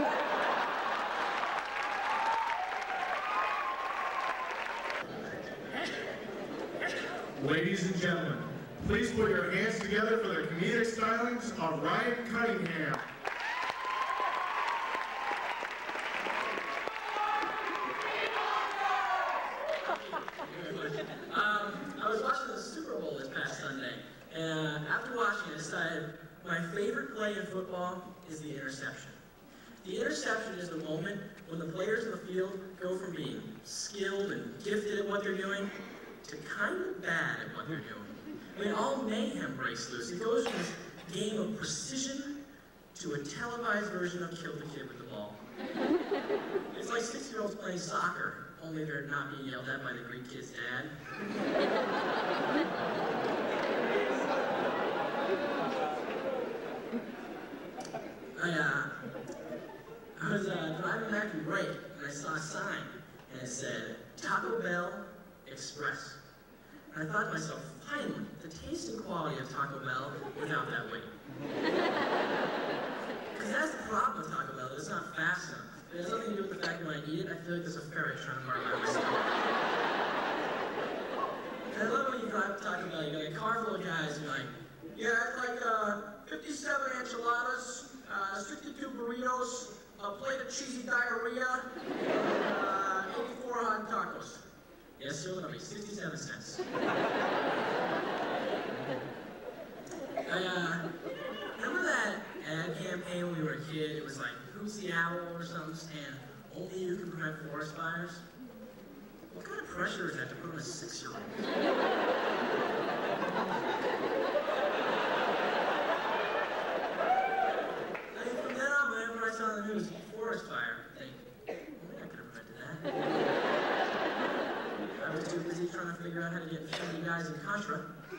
L: Ladies and gentlemen, please put your hands together for the comedic stylings of Ryan Cunningham.
N: Um, I was watching the Super Bowl this past Sunday, and after watching it, I decided my favorite play in football is the interception. The interception is the moment when the players in the field go from being skilled and gifted at what they're doing to kind of bad at what they're doing. I mean, all mayhem breaks loose. It goes from this game of precision to a televised version of Kill the Kid with the Ball. It's like six-year-olds playing soccer, only they're not being yelled at by the Greek kid's dad. I, uh, I was uh, driving back from break, and I saw a sign, and it said, Taco Bell Express. And I thought to myself, finally, the taste and quality of Taco Bell without that wait. Because that's the problem with Taco Bell, it's not fast enough. It has nothing to do with the fact that when I eat it, I feel like there's a ferret trying to burn my stomach. And I love when you drive to Taco Bell, you got a car full of guys, and you're like, yeah, I'd like uh, fifty-seven enchiladas, uh, sixty-two burritos, a plate of cheesy diarrhea, uh, eighty-four hot tacos. Yes, sir, that'll be sixty-seven cents. I, uh, remember that ad campaign when we were a kid? It was like, who's the owl or something, and only you can prevent forest fires? What kind of pressure is that to put on a six-year-old? figure out how to get fifty guys in Contra.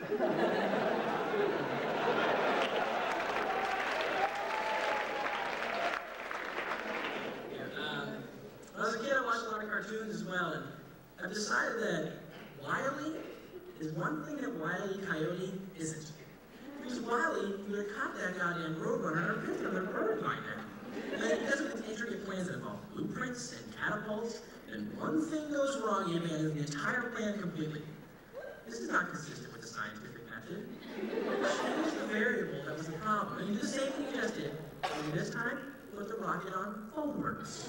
N: Yeah, um, when I was a kid, I watched a lot of cartoons as well, and I've decided that Wile E. is one thing that Wile E. Coyote isn't. Because Wile E. would have caught that goddamn roadrunner and picked him in a bird by now. And he does it with intricate plans that involve blueprints and catapults, and one thing goes wrong, you abandon the entire plan completely. This is not consistent with the scientific method. Change the variable that was the problem, and you do the same thing you just did. Only this time, put the rocket on forwards.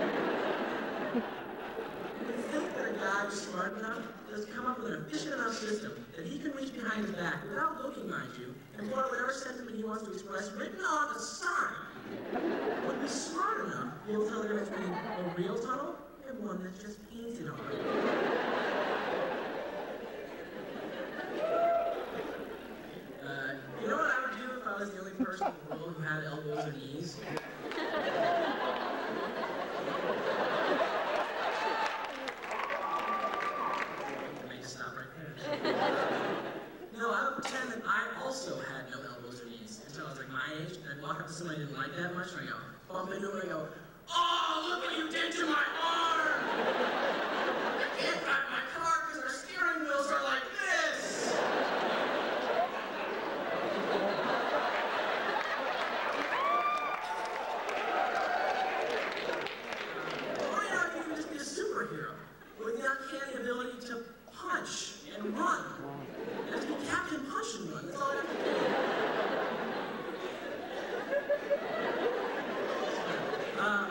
N: You think that a guy who's smart enough does come up with an efficient enough system that he can reach behind his back without looking, mind you, and put whatever sentiment he wants to express written on the sign. Would be smart enough to be able to tell the difference between a real tunnel and one that's just painted on. Uh, you know what I would do if I was the only person in the world who had elbows or knees? No, I would pretend that I also had no elbows or knees until I was like my age, and I'd walk up to somebody I didn't like that much, and I go, bump into him, and I go, oh, look what you did to my arm! I can't drive my car because our steering wheels are like this! Or, you know, you can just be a superhero with the uncanny ability to punch and run. You have to be Captain Punch and Run. That's all I have to do. Um,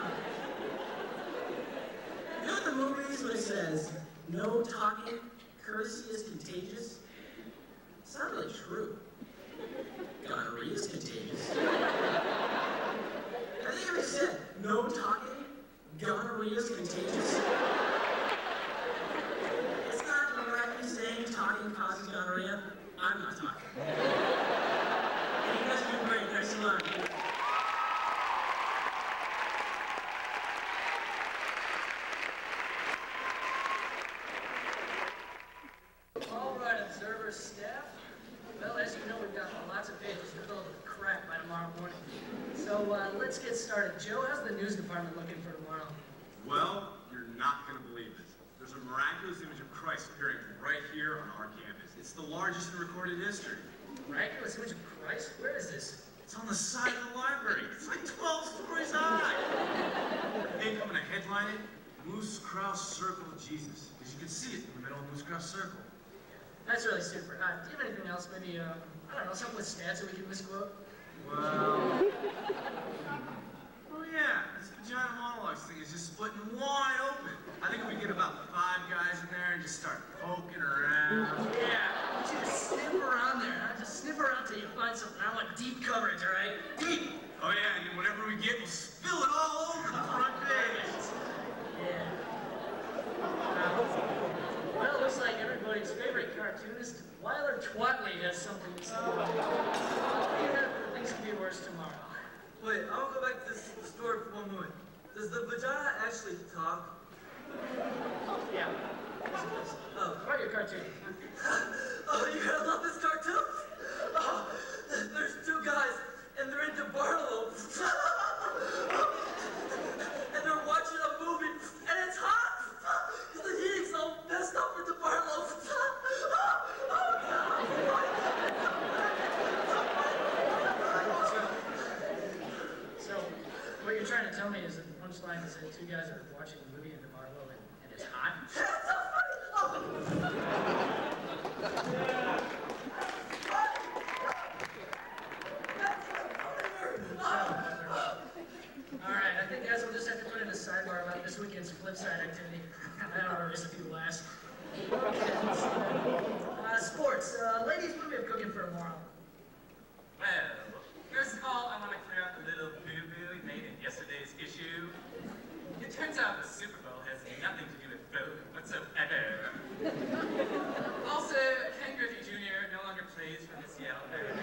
N: you know in the movies when it says, no talking, courtesy is contagious? It's not really true. Gonorrhea is contagious. I think I said, no talking, gonorrhea is contagious. It's not directly saying talking causes gonorrhea. I'm not talking. And you guys are doing great. Thanks a lot.
R: All right, observers, staff. Well, as you know, we've got lots of pages to fill with crap by tomorrow morning. So uh, let's get started. Joe, how's the news department looking for tomorrow?
C: Well, you're not going to believe it. There's a miraculous image of Christ appearing right here on our campus. It's the largest in recorded history.
R: Miraculous image of Christ? Where is this?
C: It's on the side of the library. It's like twelve stories high. I think I'm going to headline it, Moose Cross Circle of Jesus. Because you can see it in the middle of Moose Cross Circle.
R: That's really super. Uh, do you have anything else? Maybe, uh, I don't know, something with stats that we can misquote?
C: Well... Oh yeah, this vagina monologues thing is just splitting wide open. I think if we get about five guys in there and just start poking around.
R: Yeah, I want you to sniff around there, huh? Just sniff around till you find something. I want deep coverage, all right? Deep!
C: Oh yeah, and then whatever we get, we'll spill it all over the front page.
R: Yeah. Uh, well, it looks like everybody's favorite cartoonist, Wyler Twatley, has something to say. Yeah, things can be worse tomorrow.
O: Wait, I want to go back to this story for one moment. Does the vagina actually talk?
R: Yeah.
O: Oh.
R: Write your cartoon.
O: Oh, you gotta love this cartoon? Oh, there's two guys, and they're into Barlow. And they're watching a movie, and it's hot! Because the heating's so messed up into Barlow.
R: So, what you're trying to tell me is that the punchline is that two guys are watching a movie in DeMarlo and, and it's hot? Alright, I think guys, we'll just have to put in a sidebar about this weekend's flipside activity. I don't know, raise a few laughs. Uh, sports. Uh, ladies, what do we have cooking for tomorrow?
S: Well, first of all, I want to clear up a little boo-boo made in yesterday's issue. It turns out the Super Bowl has nothing to do with food whatsoever. Also, Ken Griffey Junior no longer plays for the Seattle Mariners.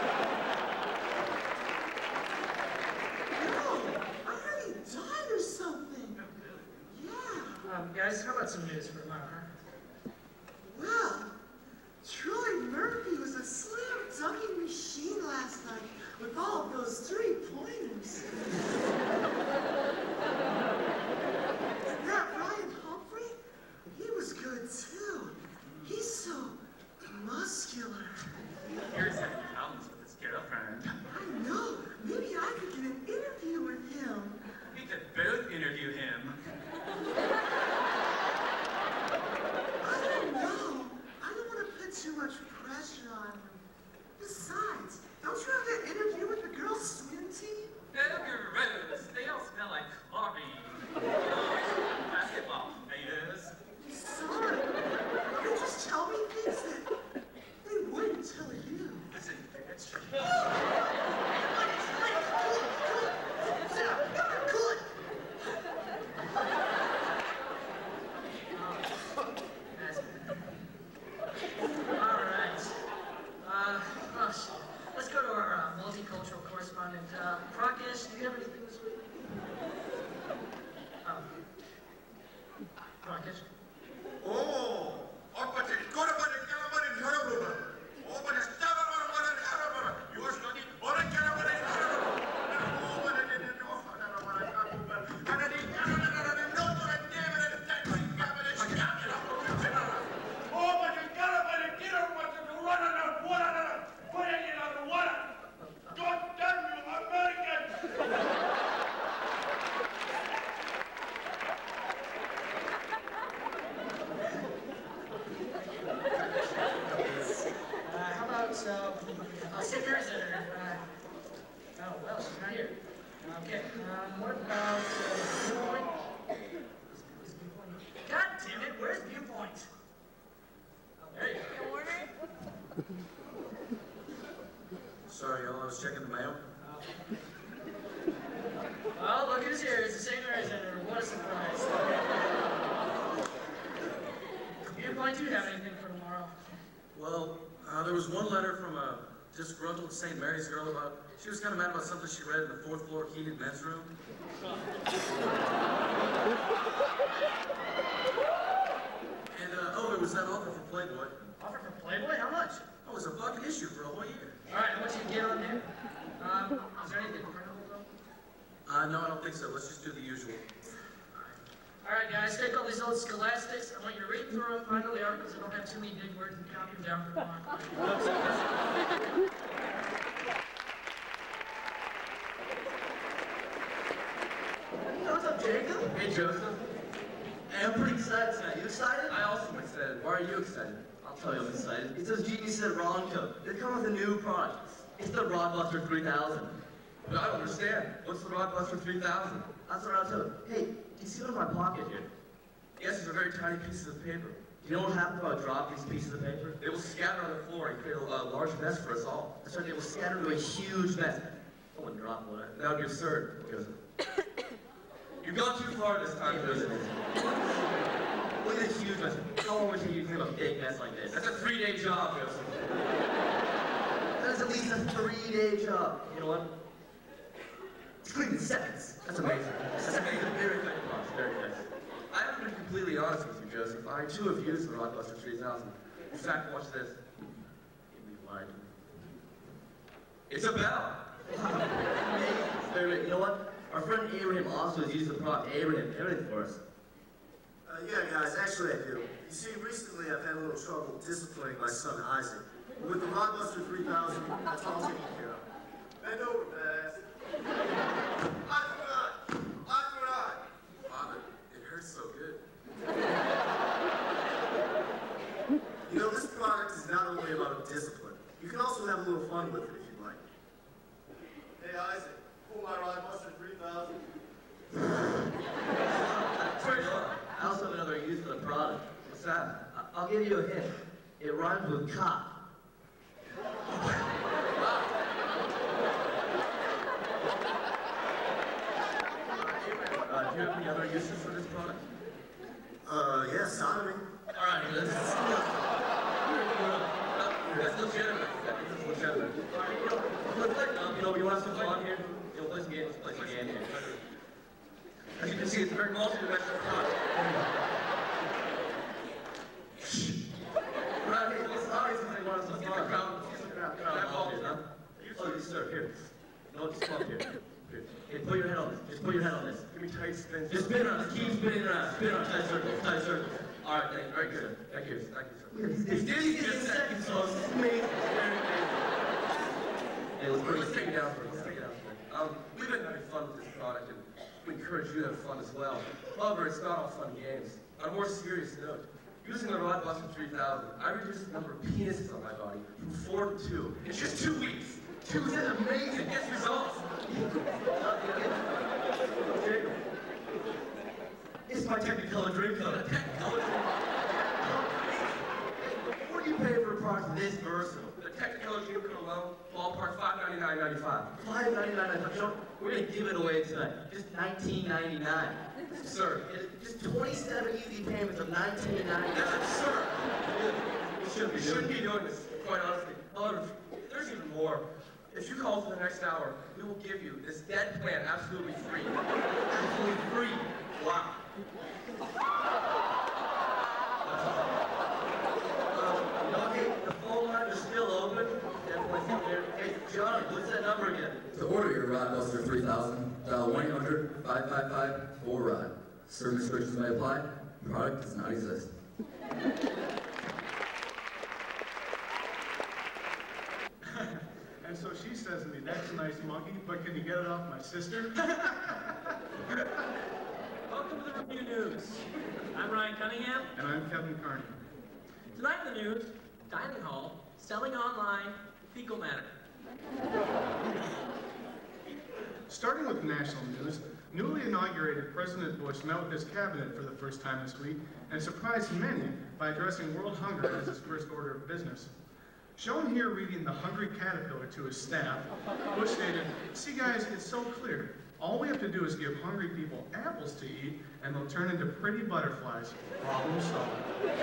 G: I heard he died or something.
S: Oh, really?
G: Yeah.
R: Um, guys, how about some news for tomorrow, huh?
G: Well,
R: Uh, Prakash, do you have anything this week? Um, Prakash?
A: Oh, apa jadi korban yang kalaban yang harap-harap. Oh, pada sabar orang-orang yang harap-harap. You are studying orang kalaban yang harap-harap. Oh, pada dia oh, orang-orang yang harap-harap. Pada dia orang-orang yang Notre and Dame and taxi cabin and cabin. Oh, pada kalaban yang kira macam tu orang yang orang yang put it in on the water. God damn you, American!
R: So, I'll see if there is a, uh, oh, well, she's not here. Okay, um, what about, uh, viewpoint? God damn it, where's viewpoint? Oh, there you go. Order?
D: Sorry, y'all, I was checking the mail.
R: Oh. Well, look who's here. It's the same area center. What a surprise. Viewpoint, do you have anything for tomorrow?
D: Well, uh, there was one letter from a disgruntled Saint Mary's girl about, she was kind of mad about something she read in the fourth floor heated men's room. And, uh, oh, there was that offer for Playboy.
R: Offer for Playboy? How much?
D: Oh, it was a buck an issue for a whole year.
R: All right, how much you get on there? Um, is there anything printable, though?
D: Uh, no, I don't think so. Let's just do the usual.
R: All right, guys, take all these old scholastics. I want you to read through them, find all the articles that don't have too many big words, and copy them down for tomorrow.
P: What's up, Jacob? Hey, Joseph. Hey, I'm pretty excited tonight. You excited? I also am excited. Why are you excited? I'll tell you I'm excited. It's those geniuses at Ronco. They come with a new product. It's the Rodbuster three thousand. But I don't understand. What's the Rodbuster three thousand? That's what I'll tell you. Hey, do you see what's in my pocket here? Yes, these are very tiny pieces of paper. Do you know what happens if I drop these pieces of paper? They will scatter on the floor and create a uh, large mess for us all. That's right, they will scatter into a huge mess. I wouldn't drop one. That would be absurd, Joseph. You've gone too far this time, Joseph. Look at this huge mess. How long would it take you to clean up a big mess like this? That's a three-day job, Joseph. That's at least a three-day job. You know what? It's cleaned in seconds. That's amazing. That's amazing. Very good. Very good. I haven't been completely honest with you, Joseph. I too have used the Rodbuster three thousand. In fact, watch this. You lied to me. It's a bell. Amazing. It's very good. You know what? Our friend Abraham also has used the product. Abraham, everything for us.
F: Uh, yeah, guys, actually I do. You see, recently I've had a little trouble disciplining my son Isaac. With the Rodbuster three thousand, that's all taken care of. Bend over, badass. I forgot! I forgot!
D: Father, it hurts so good.
F: You know, this product is not only about discipline. You can also have a little fun with it if you'd like. Hey, Isaac, pull my Rodbuster three thousand.
P: I also have another use for the product. What's that? I I'll give you a hint. It rhymes with cop. Uh, do you have any other uses for this product?
F: Uh, yeah, sodomy.
P: All right, let's That's legitimate. That's legitimate. All right, you know, let's play, um, you know, we want to have some fun here. You know, play some games. Let's play some game here. As you can see, it's a very multi-dimensional product. Right, hey, this audience is want some fun. Crowd, crowd, crowd, huh? Oh, yes, sir. Here. No, just come up here. Here. Hey, put your head on this. Just put your head on this. Give me tight spins. Just spin around. Just keep spinning around. Spin around. Tight circles. Tight circles. All right, thank you. Very good. Thank you. Thank you, sir. He's doing it in seconds, so it's amazing. Very amazing. Hey, let's, let's take it down for Let's take it down for Um, we've been having fun with this product, and we encourage you to have fun as well. However, it's not all fun and games. On a more serious note, using the Rodbuster three thousand, I reduced the number of penises on my body from four to two in just two weeks. Two is amazing. Gets results. It's my Technicolor dream color. Technicolor dream. What do you pay for a product this versatile? The Technicolor dream color alone, ballpark five ninety-nine ninety-five. five ninety-nine ninety-five. You know, we're gonna give it away tonight. Just nineteen ninety-nine. Absurd. Just twenty-seven easy payments of nineteen ninety-nine. That's absurd. We shouldn't be, shouldn't be doing this, quite honestly. However, there's even more. If
O: If you call for the next hour, we will give you this dead plant absolutely free. Absolutely free. Wow. Um, okay, the phone lines are still open. Definitely still there. Hey, John, what's that number again?
T: To order your Rod Buster three thousand, dial one eight hundred, five five five, four R O D. Certain restrictions may apply. The product does not exist.
L: And so she says to me, that's a nice monkey, but can you get it off my sister?
N: Welcome to the Review News. I'm Ryan Cunningham.
L: And I'm Kevin Carney.
N: Tonight in the news, dining hall, selling online, fecal matter.
L: Starting with national news, newly inaugurated President Bush met with his cabinet for the first time this week and surprised many by addressing world hunger as his first order of business. Shown here reading The Hungry Caterpillar to his staff, Bush stated, "See guys, it's so clear. All we have to do is give hungry people apples to eat and they'll turn into pretty butterflies. Problem solved."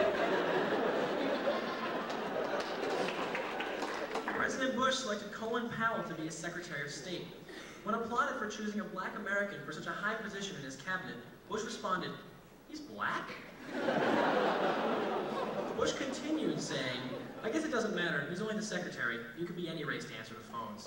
N: President Bush selected Colin Powell to be his Secretary of State. When applauded for choosing a black American for such a high position in his cabinet, Bush responded, "He's black?" Bush continued saying, "I guess it doesn't matter. He's only the secretary. You could be any race to answer the phones."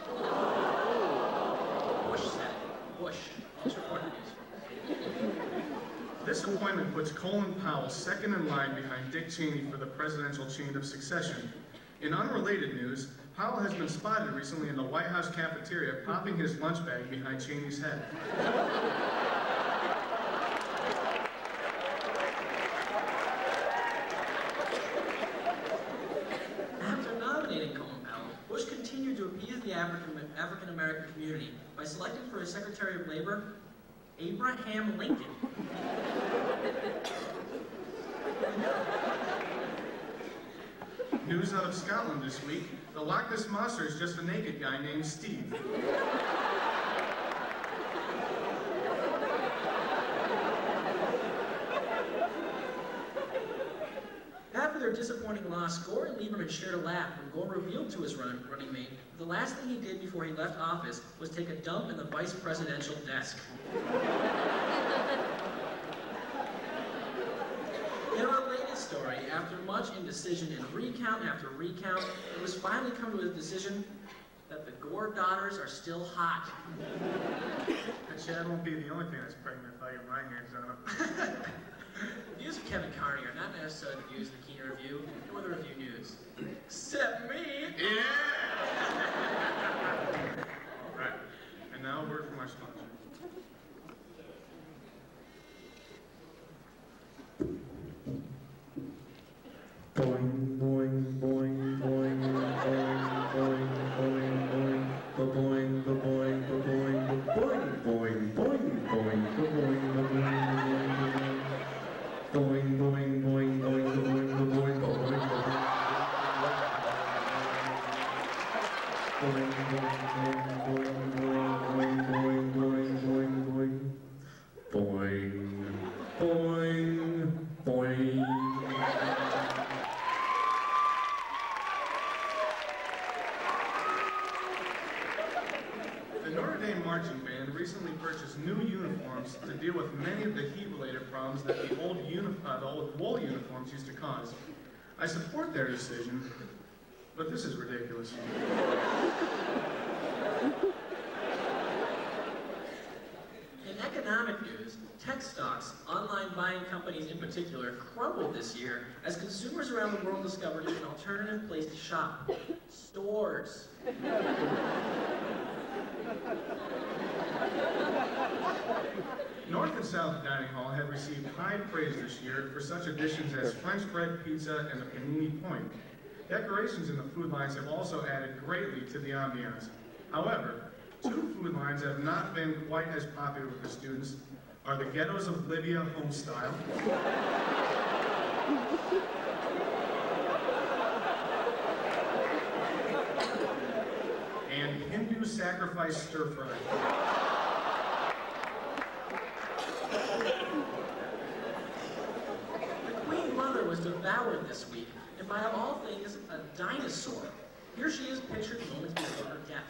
N: Bush said it. Bush. Bush reported news.
L: This appointment puts Colin Powell second in line behind Dick Cheney for the presidential chain of succession. In unrelated news, Powell has been spotted recently in the White House cafeteria popping his lunch bag behind Cheney's head.
N: After nominating Colin Powell, Bush continued to appease the African, African-American community by selecting for his Secretary of Labor, Abraham Lincoln.
L: News out of Scotland this week, the Loch Ness Monster is just a naked guy named Steve.
N: After their disappointing loss, Gore and Lieberman shared a laugh when Gore revealed to his run, running mate the last thing he did before he left office was take a dump in the vice presidential desk. In a related story, after much indecision and recount after recount, it was finally come to a decision that the Gore daughters are still hot.
L: And Chad won't be the only thing that's pregnant if I get my hands on him.
N: The views of Kevin Carney are not necessarily the views of the Keenan Revue nor the Review News. Except me!
L: Yeah! Right. And now a word from our sponsor.
K: Boing, boing, boing, boing, boing, boing, boing, boing, ba-boing, ba-boing, ba-boing, ba-boing, boing, boing, boing, ba-boing, ba-boing, boing, boing, boing, boing, ba-boing, ba-boing, ba-boing, ba-boing, boing, boing, boing, boing, boing, boing, boing, boing, boing, boing, boing, boing.
L: The Notre Dame marching band recently purchased new uniforms to deal with many of the heat-related problems that the old, uni uh, the old wool uniforms used to cause. I support their decision, but this is ridiculous.
N: In economic news, tech stocks, online buying companies in particular, crumbled this year as consumers around the world discovered an alternative place to shop. Stores.
L: North and South Dining Hall have received high praise this year for such additions as French bread pizza and the panini point. Decorations in the food lines have also added greatly to the ambiance. However, two food lines that have not been quite as popular with the students are the Ghettos of Libya Homestyle and Hindu Sacrifice Stir Fry.
N: The Queen Mother was devoured this week, and by all things, a dinosaur. Here she is pictured moments before her death.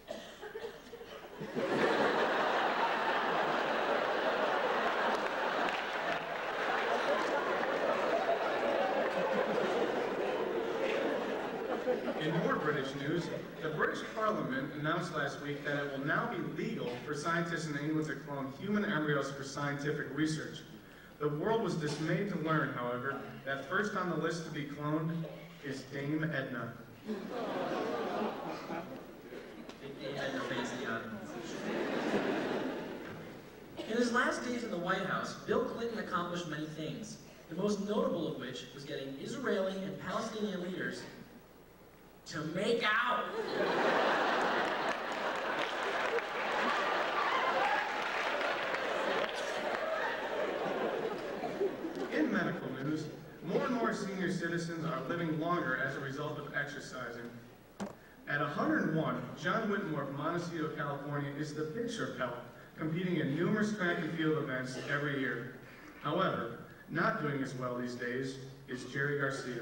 L: In more British news, the British Parliament announced last week that it will now be legal for scientists in England to clone human embryos for scientific research. The world was dismayed to learn, however, that first on the list to be cloned is Dame Edna.
N: In his last days in the White House, Bill Clinton accomplished many things, the most notable of which was getting Israeli and Palestinian leaders to make out.
L: In medical news, more and more senior citizens are living longer as a result of exercising. At one hundred and one, John Whitmore of Montecito, California is the picture of health, competing in numerous track and field events every year. However, not doing as well these days is Jerry Garcia.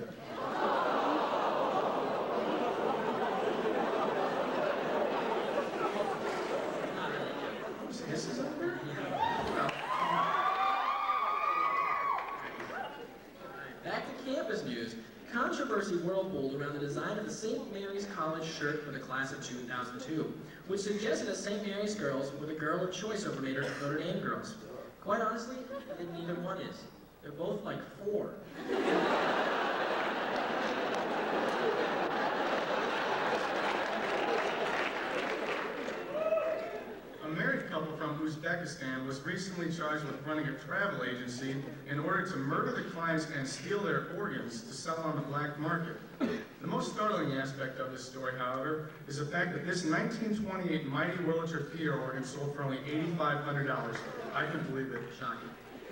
N: This is up there? Back to campus news. Controversy whirlpooled around the design of the Saint Mary's College shirt for the class of two thousand two, which suggested that Saint Mary's girls were the girl of choice over Notre Notre Dame girls. Quite honestly, I think neither one is. They're both like four.
L: A married couple from Uzbekistan was recently charged with running a travel agency in order to murder the clients and steal their organs to sell on the black market. The most startling aspect of this story, however, is the fact that this nineteen twenty-eight Mighty Wurlitzer theater organ sold for only eight thousand five hundred dollars. I couldn't believe it.
N: Shocking.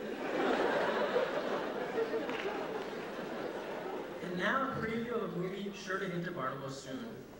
N: And now a preview of a movie sure to hit to Barnabas soon.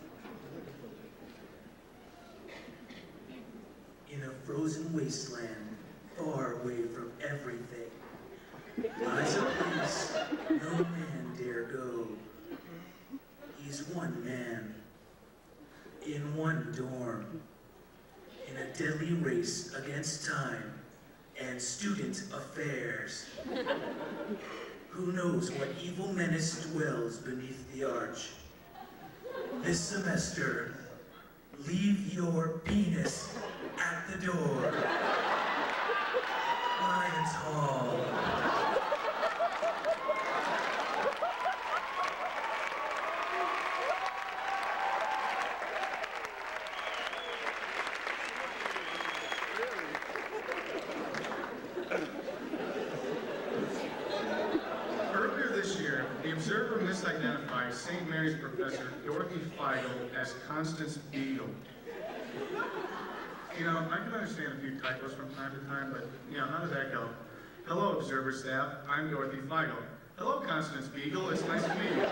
U: In a frozen wasteland, far away from everything, lies a place no man dare go. He's one man, in one dorm, in a deadly race against time and student affairs. Who knows what evil menace dwells beneath the arch? This semester, leave your penis at the door. Lions Hall.
L: Earlier this year, the Observer misidentified Saint Mary's professor Dorothy Feigl as Constance Beagle. You know, I can understand a few typos from time to time, but, you know, how does that go? Hello, Observer staff. I'm Dorothy Feigl. Hello, Constance Beagle. It's nice to meet you.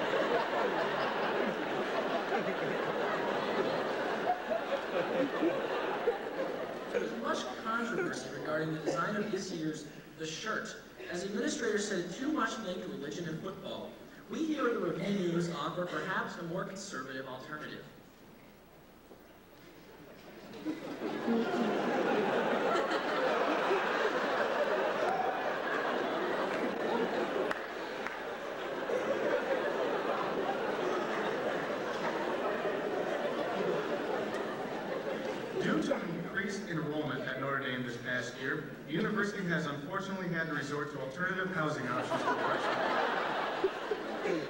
N: There's much controversy regarding the design of this year's The Shirt, as administrators said it too much linked to religion and football. We here at the Revue News offer perhaps a more conservative alternative.
L: Due to increased enrollment at Notre Dame this past year, the university has unfortunately had to resort to alternative housing options for freshmen.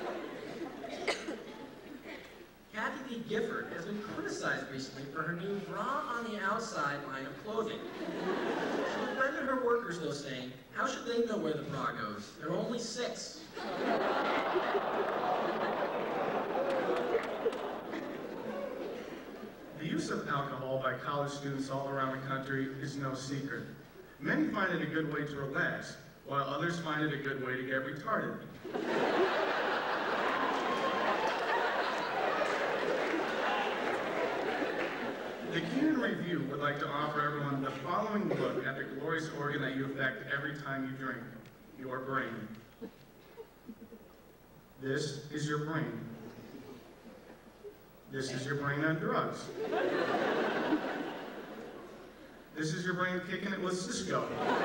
N: Kathy B. Gifford has been criticized recently for her new bra on the outside line of clothing. She defended her workers, though, saying, how should they know where the bra goes? There are only six.
L: The use of alcohol by college students all around the country is no secret. Many find it a good way to relax, while others find it a good way to get retarded. The Keenan Revue would like to offer everyone the following look at the glorious organ that you affect every time you drink, your brain. This is your brain. This is your brain on drugs. This is your brain kicking it with Cisco.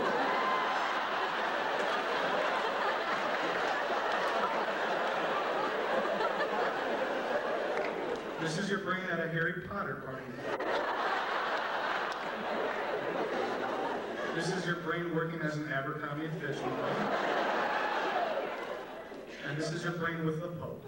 L: This is your brain at a Harry Potter party. This is your brain working as an Abercrombie official. And this is your brain with the Pope.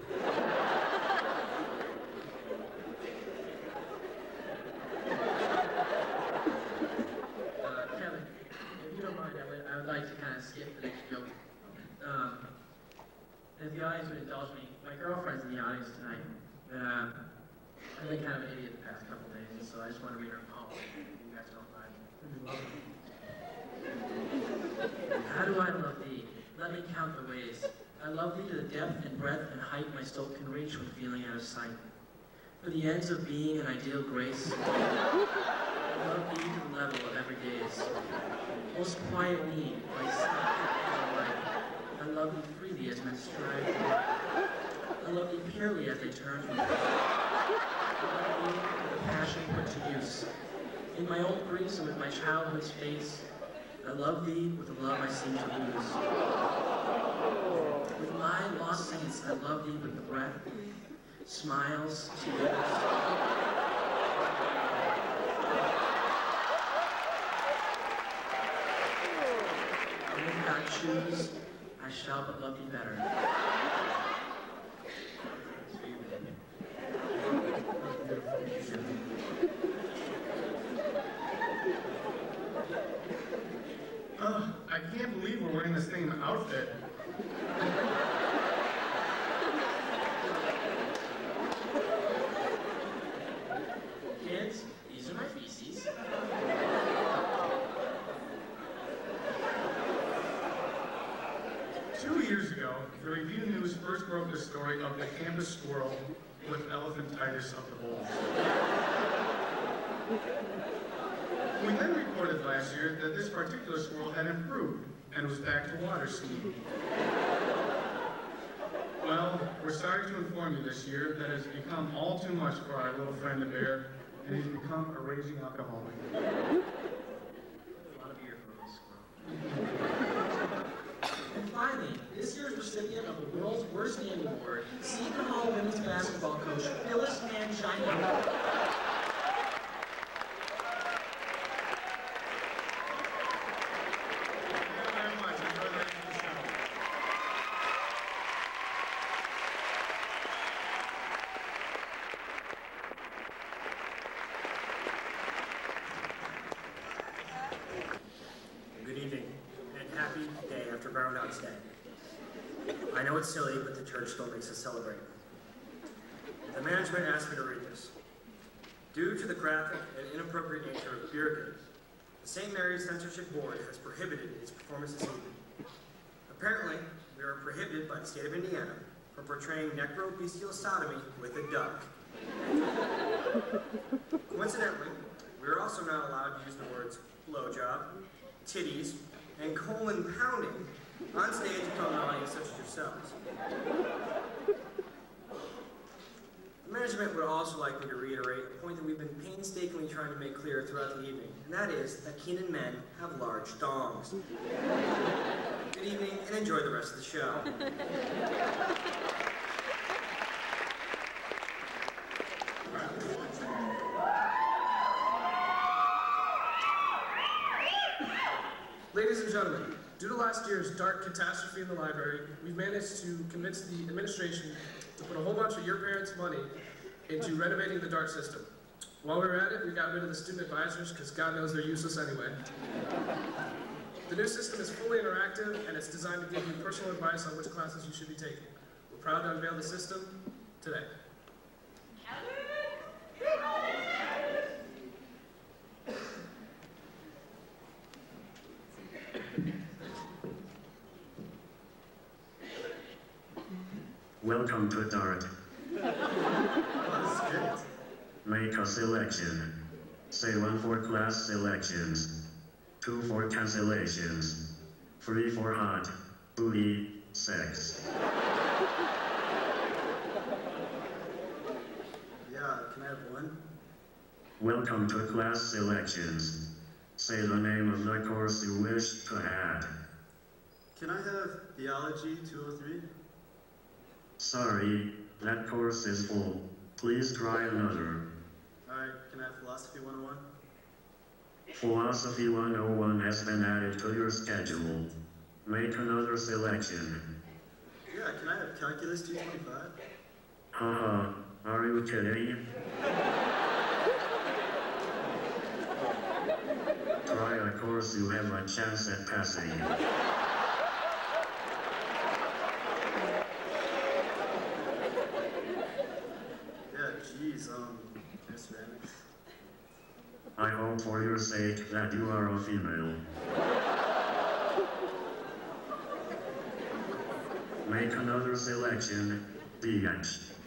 N: If the audience would indulge me, my girlfriend's in the audience tonight. Uh, I've been kind of an idiot the past couple days, and so I just want to read her poem. If you guys don't mind. It'd be lovely. How do I love thee? Let me count the ways. I love thee to the depth and breadth and height my soul can reach with feeling out of sight. For the ends of being an ideal grace, I love thee to the level of every gaze. Most quiet need, my sight and light. I love thee freely as men strive to live. I love thee purely as they turn from life. I love thee with a passion put to use. In my old griefs and with my childhood's face, I love thee with the love I seem to lose. With my lost saints, I love thee with the breath, smiles, tears. And if God choose, I shall but love thee better.
L: Oh, I can't believe we're wearing the same outfit.
N: Kids, these are my feces.
L: Two years ago, the Review News first broke the story of the campus squirrel with elephantitis of the balls. We then reported last year that this particular squirrel had improved and was back to water skiing. Well, we're sorry to inform you this year that it's become all too much for our little friend the bear, and he's become a raging alcoholic.
N: A lot of beer for a little squirrel. And finally, this year's recipient of the world's worst name award, Seton Hall women's basketball coach Phyllis Mangina.
E: I know it's silly, but the church still makes us celebrate. The management asked me to read this. Due to the graphic and inappropriate nature of beer games, the Saint Mary's Censorship Board has prohibited its performance this evening. Apparently, we are prohibited by the state of Indiana from portraying necro-bestial sodomy with a duck. Coincidentally, we are also not allowed to use the words blowjob, titties, and colon pounding on stage in front of an audience such as yourselves. The management would also like me to reiterate a point that we've been painstakingly trying to make clear throughout the evening, and that is that Keenan men have large dongs. Good evening, and enjoy the rest of the show.
V: Ladies and gentlemen, due to last year's dark catastrophe in the library, we've managed to convince the administration to put a whole bunch of your parents' money into renovating the DART system. While we were at it, we got rid of the student advisors because God knows they're useless anyway. The new system is fully interactive and it's designed to give you personal advice on which classes you should be taking. We're proud to unveil the system today.
W: Welcome to DART. Make a selection. Say one for class selections, two for cancellations, three for hot, booty, sex.
F: Yeah,
W: Welcome to class selections. Say the name of the course you wish to add.
M: Can I have Theology two oh three?
W: Sorry, that course is full. Please try another.
M: Alright, can I have Philosophy one oh one?
W: Philosophy one oh one has been added to your schedule. Make another selection.
M: Yeah, can I have Calculus two twenty-five?
W: Haha, are you kidding? Try a course you have a chance at passing.
M: Yeah, geez, um, ceramics.
W: I hope for your sake that you are a female. Make another selection. The end.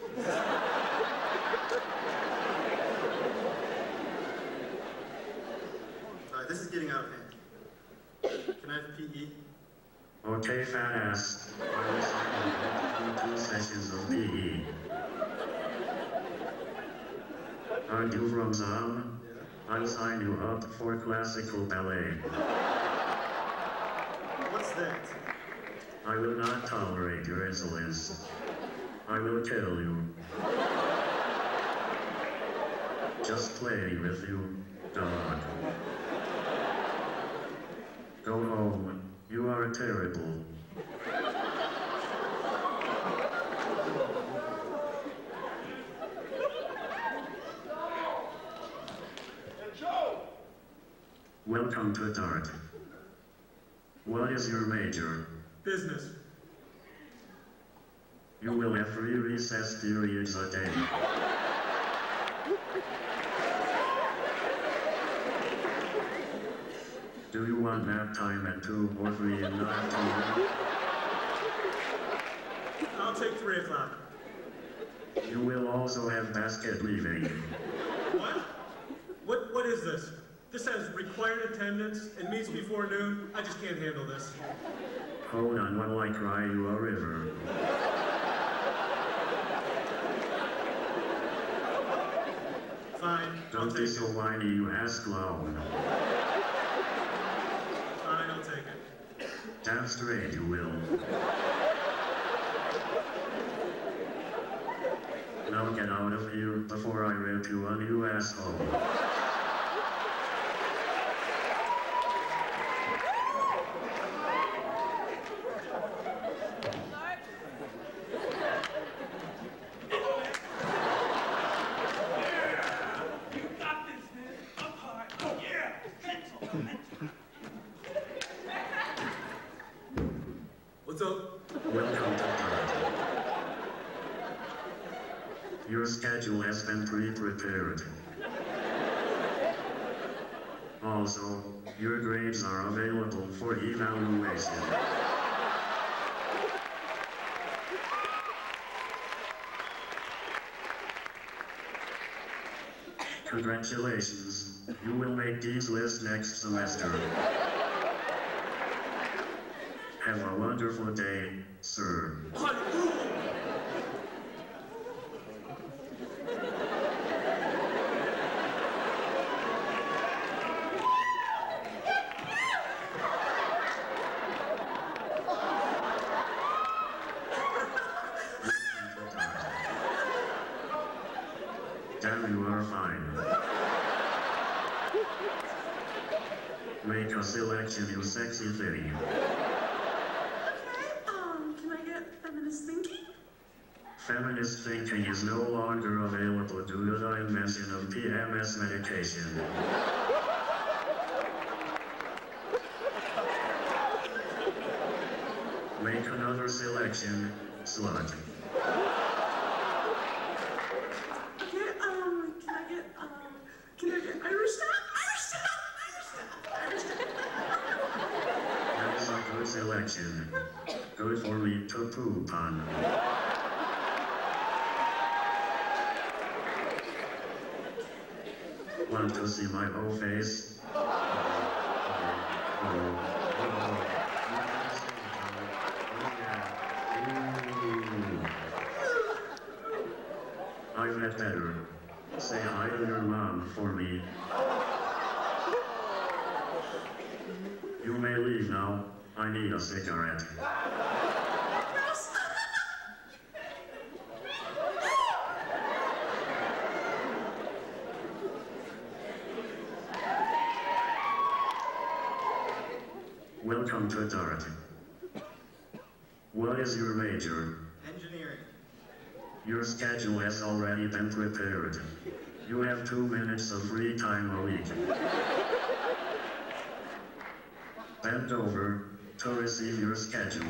M: Alright, this is getting out of hand. Can I have P E?
W: Okay, fat ass. I will sign you up for two sessions of P E. Aren't you from Zam? I'll sign you up for classical ballet.
M: What's that?
W: I will not tolerate your insolence. I will kill you. Just play with you, dog. Go home. You are terrible. Welcome to Dart. What is your major?
M: Business.
W: You will have three recess periods a day. Do you want nap time at two or three in the afternoon?
M: I'll take three o'clock.
W: You will also have basket leaving.
M: What? What? What is this? This has required attendance and meets before noon. I just can't handle this.
W: Hold on while I cry you a river.
M: Fine.
W: Don't be so whiny, you ass clown.
M: Fine, I'll take it.
W: Damn straight you will. Now get out of here before I rip you a new asshole.
M: What's up?
W: Welcome to Dart. Your schedule has been pre-prepared. Also, your grades are available for evaluation. Congratulations, you will make Dean's List next semester. Have a wonderful day, sir. Damn, you are fine. Make a selection, you sexy thing.
G: Um, can I get feminist thinking?
W: Feminist thinking is no longer available due to the invention of P M S medication. Make another selection, slut.
G: Okay, um, can I get, um, can I get Irish stuff? Irish stuff! Irish stuff! Irish stuff!
W: That is a good selection. Good for me to poop on. Want to see my whole face? I've had better. Say hi to your mom for me. I need a cigarette. Welcome to Notre. What is your major?
F: Engineering.
W: Your schedule has already been prepared. You have two minutes of free time a week. Bend over to receive your schedule.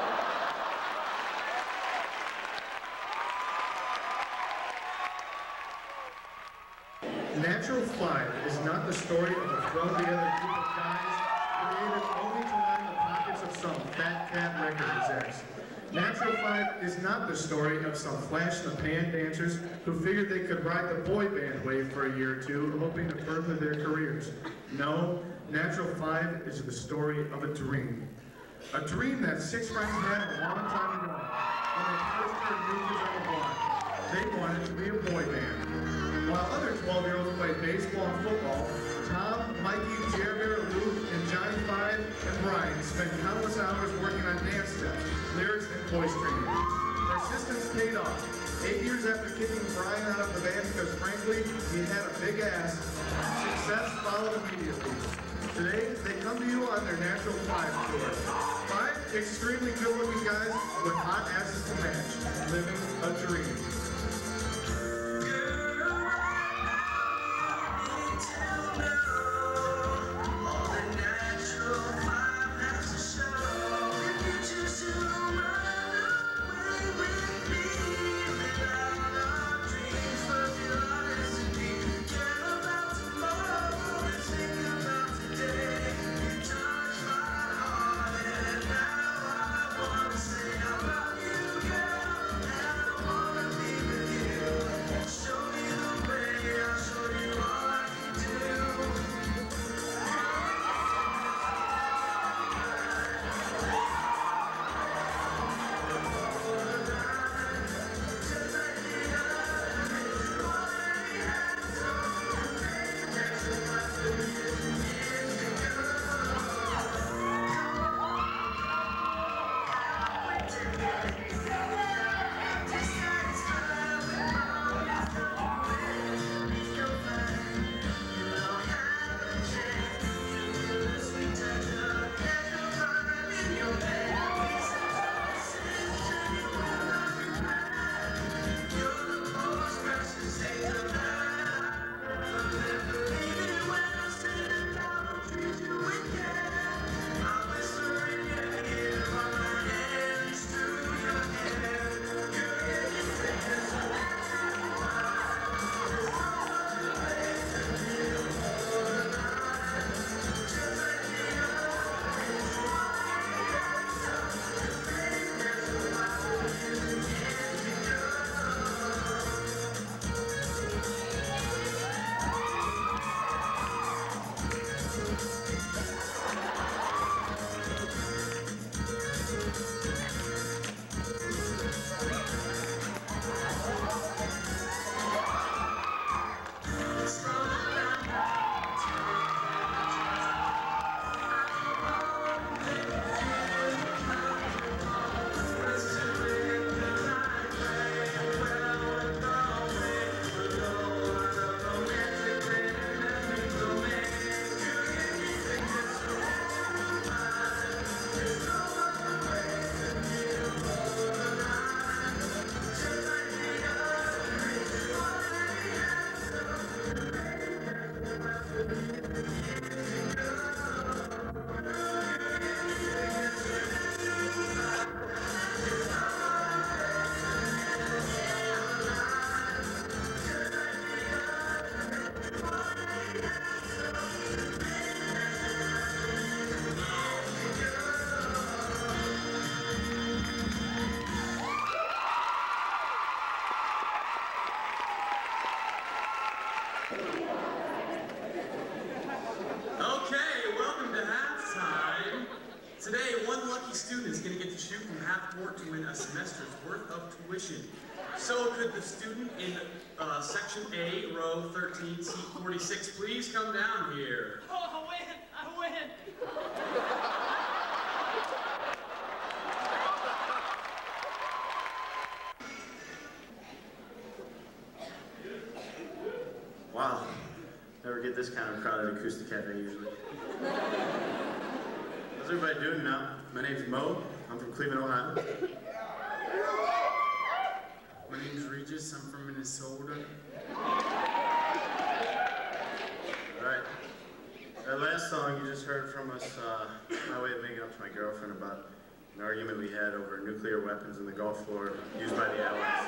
L: Natural Five is not the story of a thrown-together group of guys created only to line the pockets of some fat cat record execs. Natural Five is not the story of some flash-in-the-pan dancers who figured they could ride the boy band wave for a year or two, hoping to further their careers. No, Natural Five is the story of a dream. A dream that six friends had a long time ago when they first heard New Kids on the Block. They wanted to be a boy band. While other twelve-year-olds played baseball and football, Tom, Mikey, Jerry, Luke, and Johnny Five and Brian spent countless hours working on dance steps, lyrics, and voice training. Persistence paid off. Eight years after kicking Brian out of the band because, frankly, he had a big ass, success followed immediately. Today, they come to you on their Natural Five tour. Five extremely good-looking guys with hot asses to match, living a dream.
Q: To win a semester's worth of tuition. So could the student in uh, section A, row thirteen, seat forty-six, please come down here?
H: Oh, I win! I win!
L: this kind of crowded acoustic cafe usually. How's everybody doing now? My name's Mo. I'm from Cleveland, Ohio.
H: My name's Regis. I'm from Minnesota.
L: Alright. That last song you just heard from us, uh, my way of making up to my girlfriend about an argument we had over nuclear weapons in the Gulf War used by the Allies.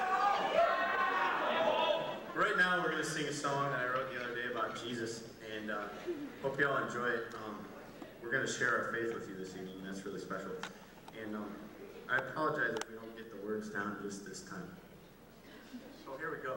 L: Right now we're going to sing a song that I wrote the other day about Jesus, and uh, hope you all enjoy it. Um, we're going to share our faith with you this evening, and that's really special. And um, I apologize if we don't get the words down just this time. So here we go.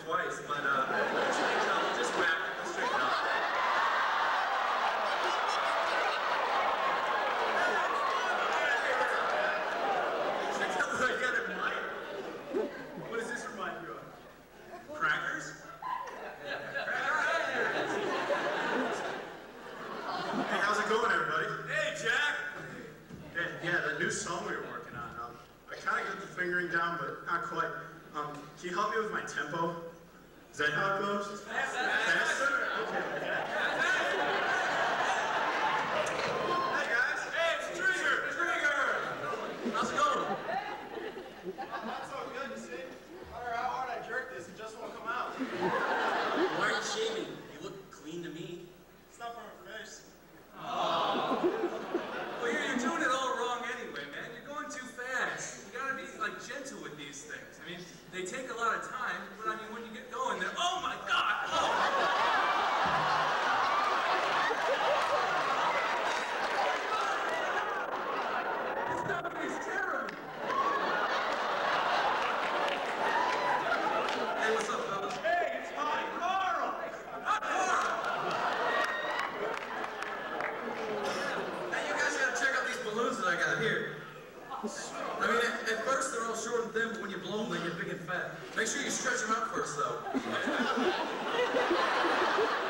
D: twice, but uh, actually, no, just whack, let's straighten it out. Check out what I got in mind. What does this remind you of? Crackers? Hey, how's it going, everybody? Hey, Jack!
L: Yeah, yeah, that new song we were working on. Um, I kind of got the fingering down, but not quite. Um, can you help me with my tempo? Is that how it goes? Faster? Faster? Okay.
D: Hey, guys! Hey, it's Trigger! Trigger! How's it going?
A: Not so good, you see? No matter how hard I jerk this, it just won't come out.
N: Why are you shaving? You look clean to me.
A: It's not from her face.
N: Oh. Well, you're, you're doing it all wrong anyway, man. You're going too fast. You gotta be, like, gentle with these things. I mean, they take a lot of time, but I mean, when you get going, they're, oh my God! Oh. This stuff is terrible. Hey, what's up, fellas?
A: Hey, it's my Carl!
N: Not Carl! Hey, you guys gotta check out these balloons that I got here. I mean, at, at first they're all short and thin, but when you blow them, they get big and fat. Make sure you stretch them out first, though.